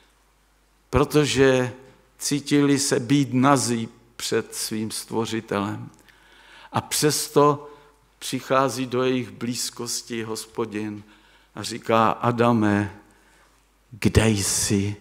protože cítili se být nazí před svým stvořitelem. A přesto přichází do jejich blízkosti Hospodin a říká: Adame, kde jsi?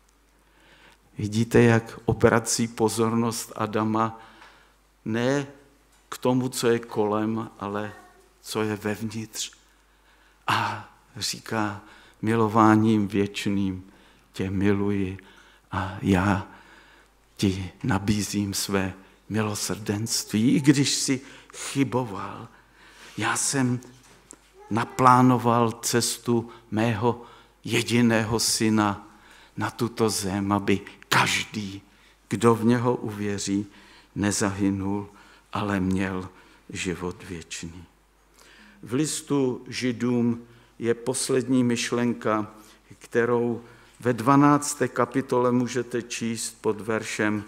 Vidíte, jak obrací pozornost Adama ne k tomu, co je kolem, ale co je vevnitř. A říká: milováním věčným tě miluji a já ti nabízím své milosrdenství, i když jsi chyboval. Já jsem naplánoval cestu mého jediného syna na tuto zem, aby každý, kdo v něho uvěří, nezahynul, ale měl život věčný. V listu Židům je poslední myšlenka, kterou ve 12. kapitole můžete číst pod veršem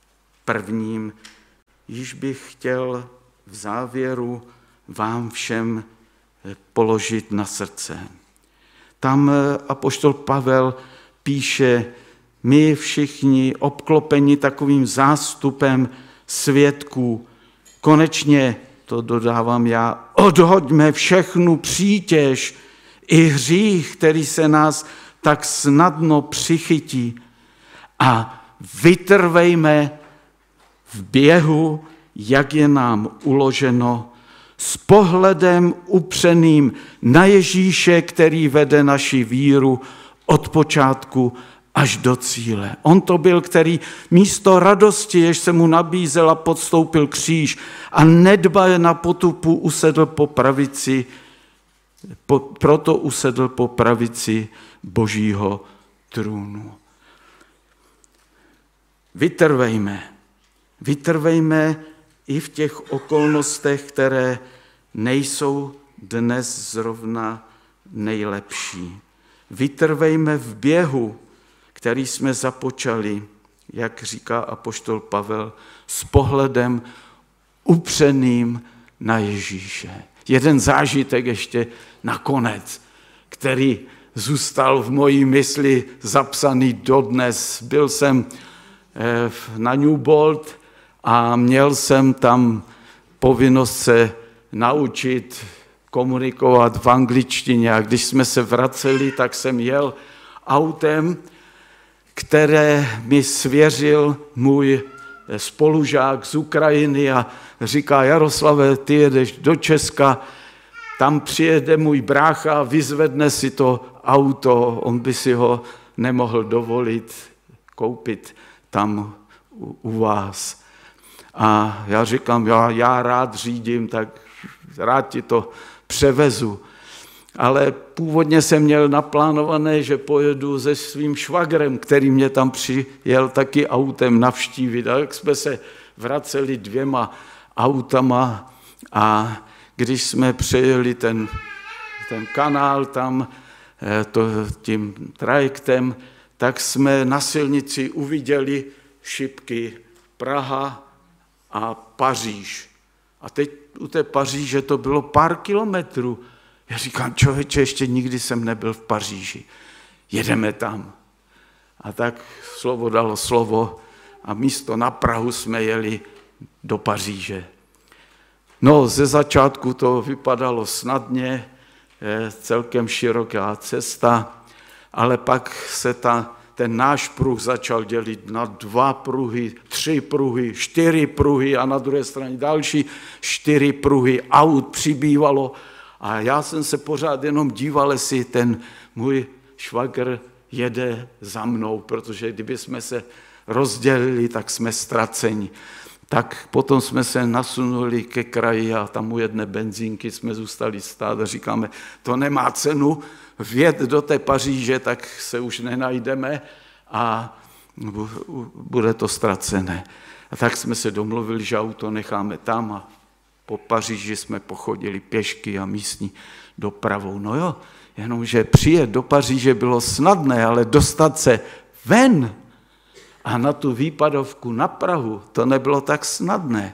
1. Již bych chtěl v závěru vám všem položit na srdce. Tam apoštol Pavel píše: my všichni obklopeni takovým zástupem svědků, konečně, to dodávám já, odhoďme všechnu přítěž i hřích, který se nás tak snadno přichytí, a vytrvejme v běhu, jak je nám uloženo, s pohledem upřeným na Ježíše, který vede naši víru od počátku až do cíle. On to byl, který místo radosti, jež se mu nabízela, podstoupil kříž a nedbaje na potupu usedl po pravici, proto usedl po pravici Božího trůnu. Vytrvejme i v těch okolnostech, které nejsou dnes zrovna nejlepší. Vytrvejme v běhu, který jsme započali, jak říká apoštol Pavel, s pohledem upřeným na Ježíše. Jeden zážitek ještě nakonec, který zůstal v mojí mysli zapsaný dodnes. Byl jsem na Newbold a měl jsem tam povinnost se naučit komunikovat v angličtině. A když jsme se vraceli, tak jsem jel autem, které mi svěřil můj spolužák z Ukrajiny a říká: Jaroslave, ty jedeš do Česka, tam přijede můj brácha, vyzvedne si to auto, on by si ho nemohl dovolit koupit tam u vás. A já říkám: já rád řídím, tak rád ti to převezu. Ale původně jsem měl naplánované, že pojedu se svým švagrem, který mě tam přijel taky autem navštívit. A jak jsme se vraceli 2 autama a když jsme přejeli ten kanál tam tím trajektem, tak jsme na silnici uviděli šipky Praha a Paříž. A teď u té Paříže to bylo pár kilometrů. Já říkám: člověče, ještě nikdy jsem nebyl v Paříži. Jedeme tam. A tak slovo dalo slovo a místo na Prahu jsme jeli do Paříže. No, ze začátku to vypadalo snadně, celkem široká cesta, ale pak se ten náš pruh začal dělit na 2 pruhy, 3 pruhy, 4 pruhy a na druhé straně další 4 pruhy. Aut přibývalo a já jsem se pořád jenom díval, jestli ten můj švagr jede za mnou, protože kdyby jsme se rozdělili, tak jsme ztraceni. Tak potom jsme se nasunuli ke kraji a tam u jedné benzínky jsme zůstali stát a říkáme: to nemá cenu vjet do té Paříže, tak se už nenajdeme a bude to ztracené. A tak jsme se domluvili, že auto necháme tam a po Paříži jsme pochodili pěšky a místní dopravou. No jo, jenomže přijet do Paříže bylo snadné, ale dostat se ven a na tu výpadovku na Prahu, to nebylo tak snadné.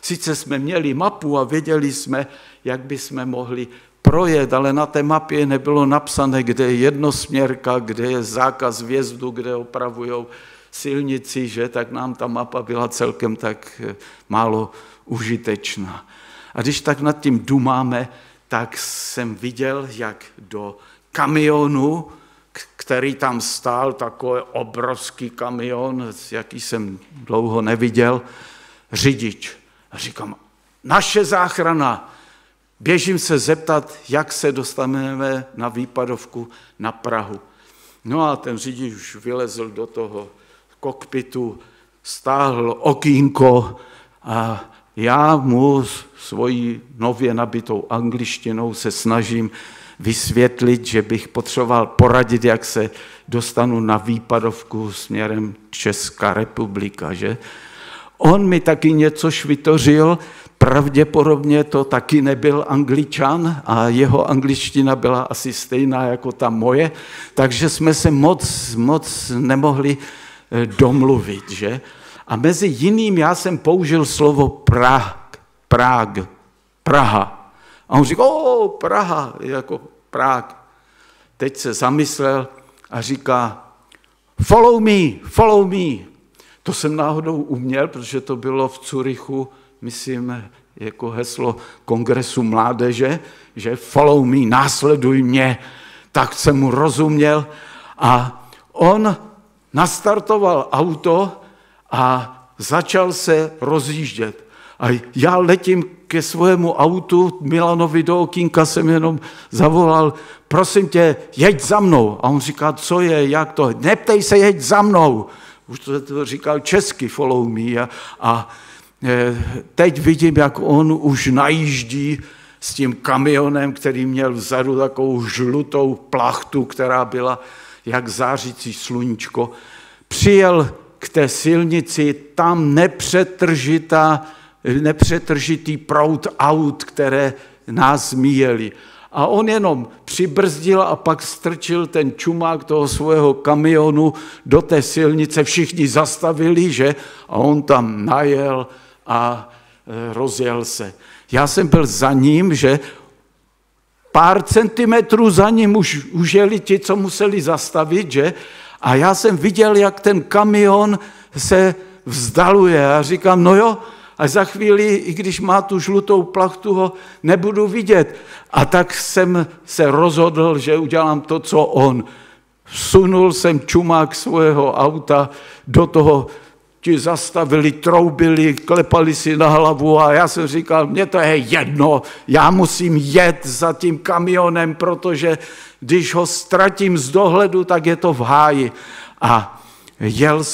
Sice jsme měli mapu a věděli jsme, jak bychom mohli projet, ale na té mapě nebylo napsané, kde je jednosměrka, kde je zákaz vjezdu, kde opravujou silnici, že tak nám ta mapa byla celkem tak málo užitečná. A když tak nad tím dumáme, tak jsem viděl, jak do kamionu, který tam stál, takový obrovský kamion, jaký jsem dlouho neviděl, řidič. A říkám, naše záchrana. Běžím se zeptat, jak se dostaneme na výpadovku na Prahu. No a ten řidič už vylezl do toho kokpitu, stáhl okýnko a já mu svojí nově nabitou angličtinou se snažím vysvětlit, že bych potřeboval poradit, jak se dostanu na výpadovku směrem Česká republika. Že? On mi taky něco švitořil, pravděpodobně to taky nebyl Angličan a jeho angličtina byla asi stejná jako ta moje, takže jsme se moc nemohli domluvit. Že? A mezi jiným já jsem použil slovo Praha. A on říká, Praha, jako Prah. Teď se zamyslel a říká, follow me. To jsem náhodou uměl, protože to bylo v Curychu, myslím, jako heslo Kongresu mládeže, že follow me, následuj mě. Tak jsem mu rozuměl a on nastartoval auto a začal se rozjíždět. A já letím ke svému autu, Milanovi do okýnka jsem jenom zavolal, prosím tě, jeď za mnou. A on říká, co je, jak to, neptej se, jeď za mnou. Už to říkal česky, follow me. A teď vidím, jak on už najíždí s tím kamionem, který měl vzadu takovou žlutou plachtu, která byla jak zářící sluníčko. Přijel k té silnici, tam nepřetržitý proud aut, které nás míjeli. A on jenom přibrzdil a pak strčil ten čumák toho svého kamionu do té silnice. Všichni zastavili, že? A on tam najel a rozjel se. Já jsem byl za ním, že pár centimetrů za ním už jeli ti, co museli zastavit, že? A já jsem viděl, jak ten kamion se vzdaluje. A říkám, no jo, a za chvíli, i když má tu žlutou plachtu, ho nebudu vidět. A tak jsem se rozhodl, že udělám to, co on. Vsunul jsem čumák svého auta do toho, ti zastavili, troubili, klepali si na hlavu a já jsem říkal, mně to je jedno, já musím jet za tím kamionem, protože když ho ztratím z dohledu, tak je to v háji. A jel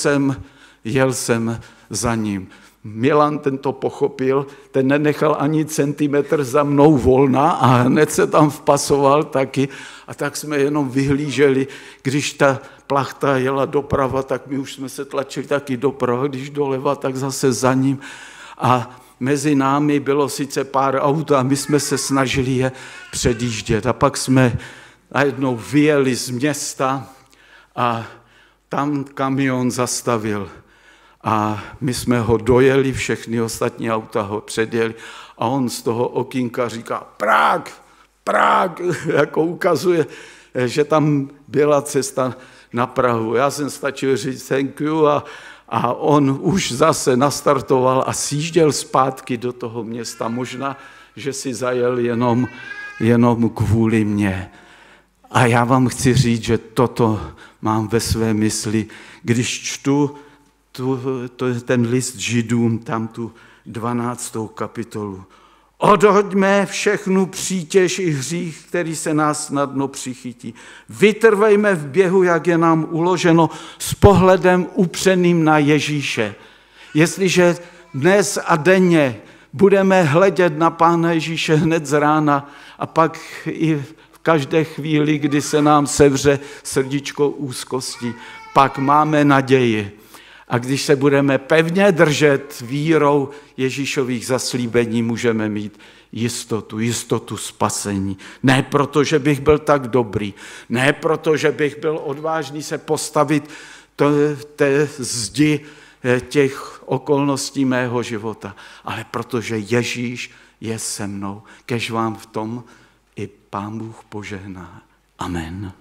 jsem za ním. Milan ten to pochopil, ten nenechal ani centimetr za mnou volna a hned se tam vpasoval taky. A tak jsme jenom vyhlíželi, když ta plachta jela doprava, tak my už jsme se tlačili taky doprava, když doleva, tak zase za ním. A mezi námi bylo sice pár aut a my jsme se snažili je předjíždět. A pak jsme najednou vyjeli z města a tam kamion zastavil. A my jsme ho dojeli, všechny ostatní auta ho předjeli a on z toho okýnka říká Prah, jako ukazuje, že tam byla cesta na Prahu. Já jsem stačil říct thank you a on už zase nastartoval a sjížděl zpátky do toho města. Možná, že si zajel jenom kvůli mně. A já vám chci říct, že toto mám ve své mysli, když čtu ten list Židům, tam tu 12. kapitolu. Odhoďme všechnu přítěž i hřích, který se nás snadno přichytí. Vytrvejme v běhu, jak je nám uloženo, s pohledem upřeným na Ježíše. Jestliže dnes a denně budeme hledět na Pána Ježíše hned z rána a pak i v každé chvíli, kdy se nám sevře srdíčko úzkosti, pak máme naději. A když se budeme pevně držet vírou Ježíšových zaslíbení, můžeme mít jistotu spasení. Ne proto, že bych byl tak dobrý, ne proto, že bych byl odvážný se postavit té zdi těch okolností mého života, ale protože Ježíš je se mnou. Kež vám v tom i Pán Bůh požehná. Amen.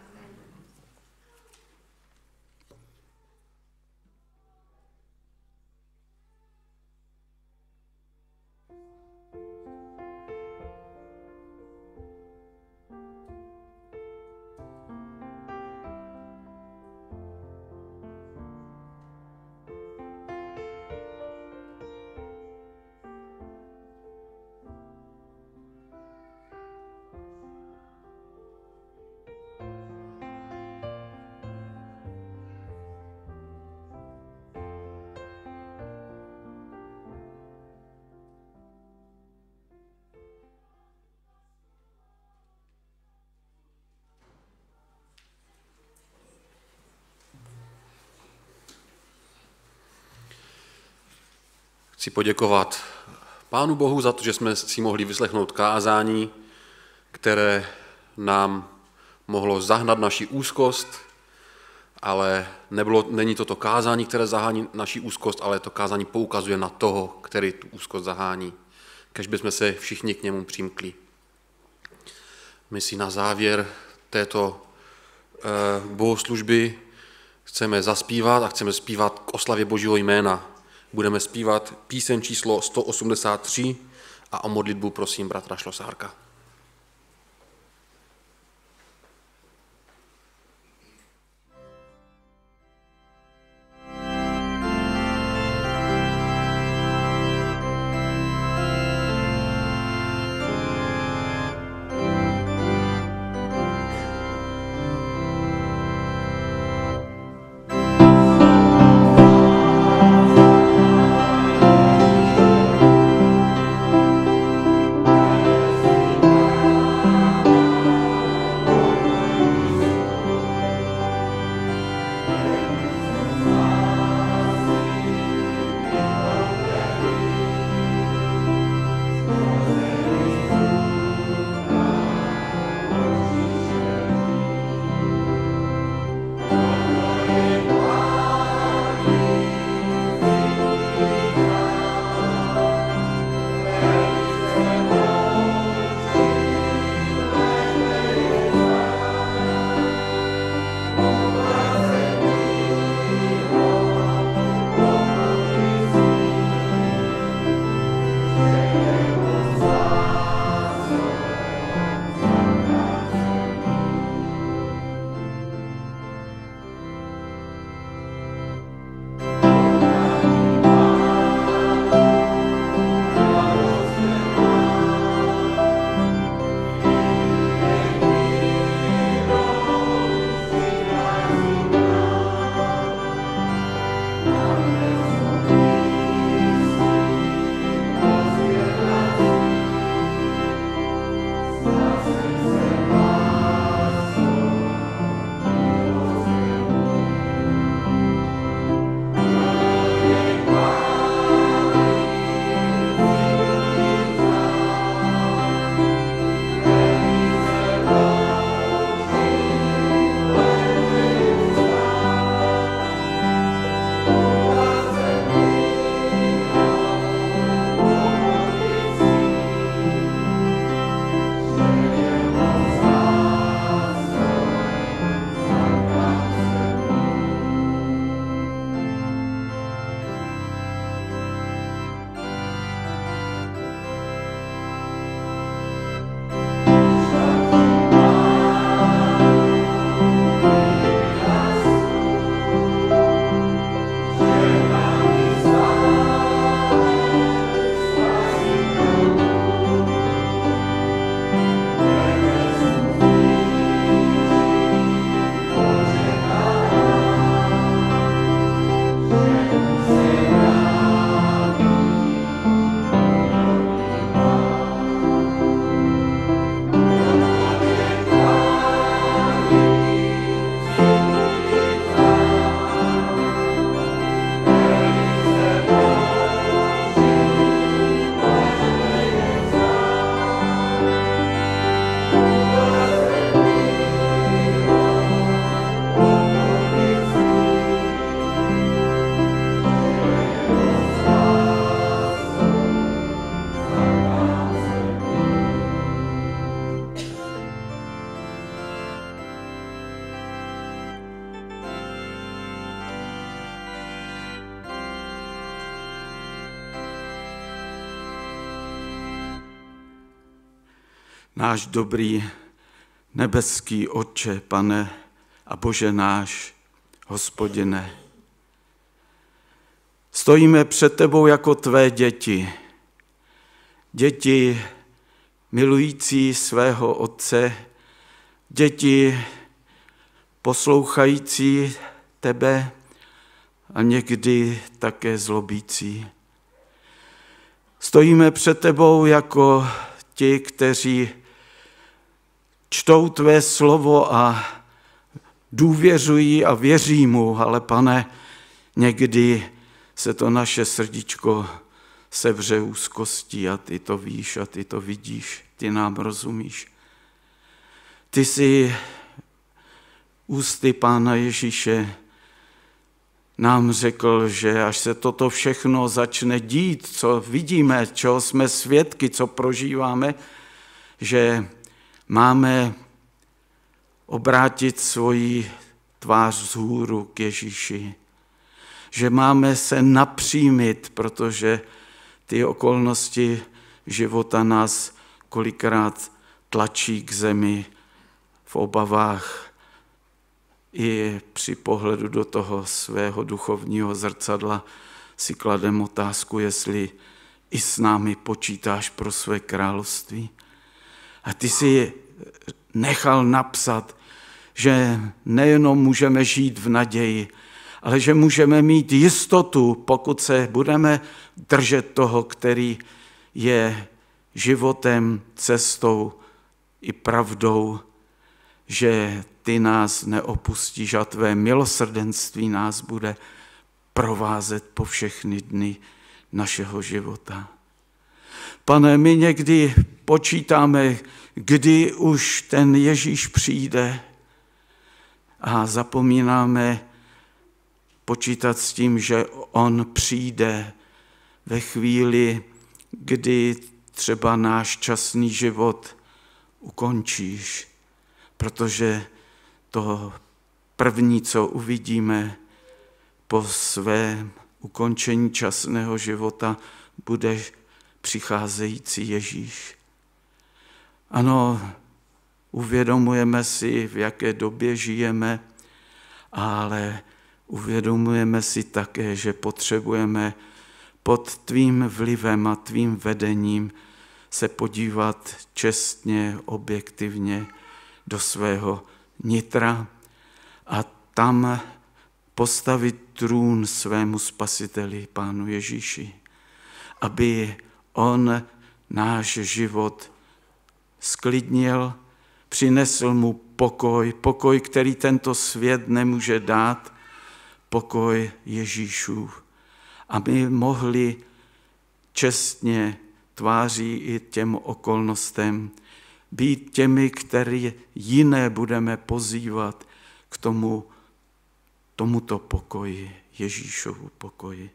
Chci poděkovat Pánu Bohu za to, že jsme si mohli vyslechnout kázání, které nám mohlo zahnat naši úzkost, ale není to kázání, které zahání naši úzkost, ale to kázání poukazuje na toho, který tu úzkost zahání. Kež bychom se všichni k němu přimkli. My si na závěr této bohoslužby chceme zaspívat a chceme zpívat k oslavě Božího jména. Budeme zpívat píseň číslo 183 a o modlitbu prosím bratra Šlosárka. Náš dobrý nebeský Otče, Pane a Bože náš, Hospodine, stojíme před tebou jako tvé děti, děti milující svého Otce, děti poslouchající tebe a někdy také zlobící. Stojíme před tebou jako ti, kteří čtou tvé slovo a důvěřují a věří mu, ale Pane, někdy se to naše srdíčko sevře úzkostí a ty to víš a ty to vidíš, ty nám rozumíš. Ty jsi ústy Pána Ježíše nám řekl, že až se toto všechno začne dít, co vidíme, čeho jsme svědky, co prožíváme, že máme obrátit svoji tvář vzhůru k Ježíši. Že máme se napřímit, protože ty okolnosti života nás kolikrát tlačí k zemi v obavách. I při pohledu do toho svého duchovního zrcadla si kladem otázku, jestli i s námi počítáš pro své království. A ty si nechal napsat, že nejenom můžeme žít v naději, ale že můžeme mít jistotu, pokud se budeme držet toho, který je životem, cestou i pravdou, že ty nás neopustíš a tvé milosrdenství nás bude provázet po všechny dny našeho života. Pane, my někdy počítáme, kdy už ten Ježíš přijde a zapomínáme počítat s tím, že on přijde ve chvíli, kdy třeba náš časný život ukončíš, protože to první, co uvidíme po svém ukončení časného života, bude přicházející Ježíš. Ano, uvědomujeme si, v jaké době žijeme, ale uvědomujeme si také, že potřebujeme pod tvým vlivem a tvým vedením se podívat čestně, objektivně do svého nitra a tam postavit trůn svému spasiteli, Pánu Ježíši, aby on náš život sklidnil, přinesl mu pokoj, který tento svět nemůže dát, pokoj Ježíšův. A my mohli čestně tváří i těm okolnostem být těmi, který jiné budeme pozývat k tomuto pokoji, Ježíšovu pokoji.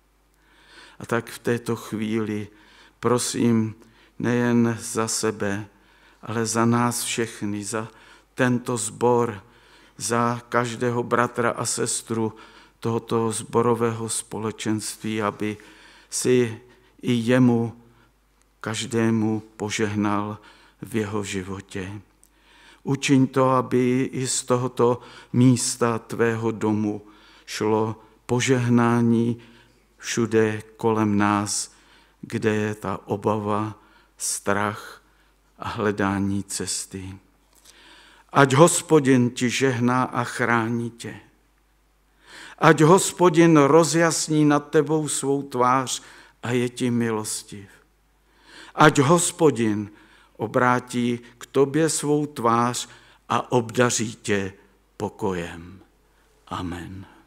A tak v této chvíli prosím nejen za sebe, ale za nás všechny, za tento sbor, za každého bratra a sestru tohoto sborového společenství, aby si i jemu, každému požehnal v jeho životě. Učiň to, aby i z tohoto místa tvého domu šlo požehnání všude kolem nás, kde je ta obava, strach a hledání cesty. Ať Hospodin ti žehná a chrání tě. Ať Hospodin rozjasní nad tebou svou tvář a je ti milostiv. Ať Hospodin obrátí k tobě svou tvář a obdaří tě pokojem. Amen.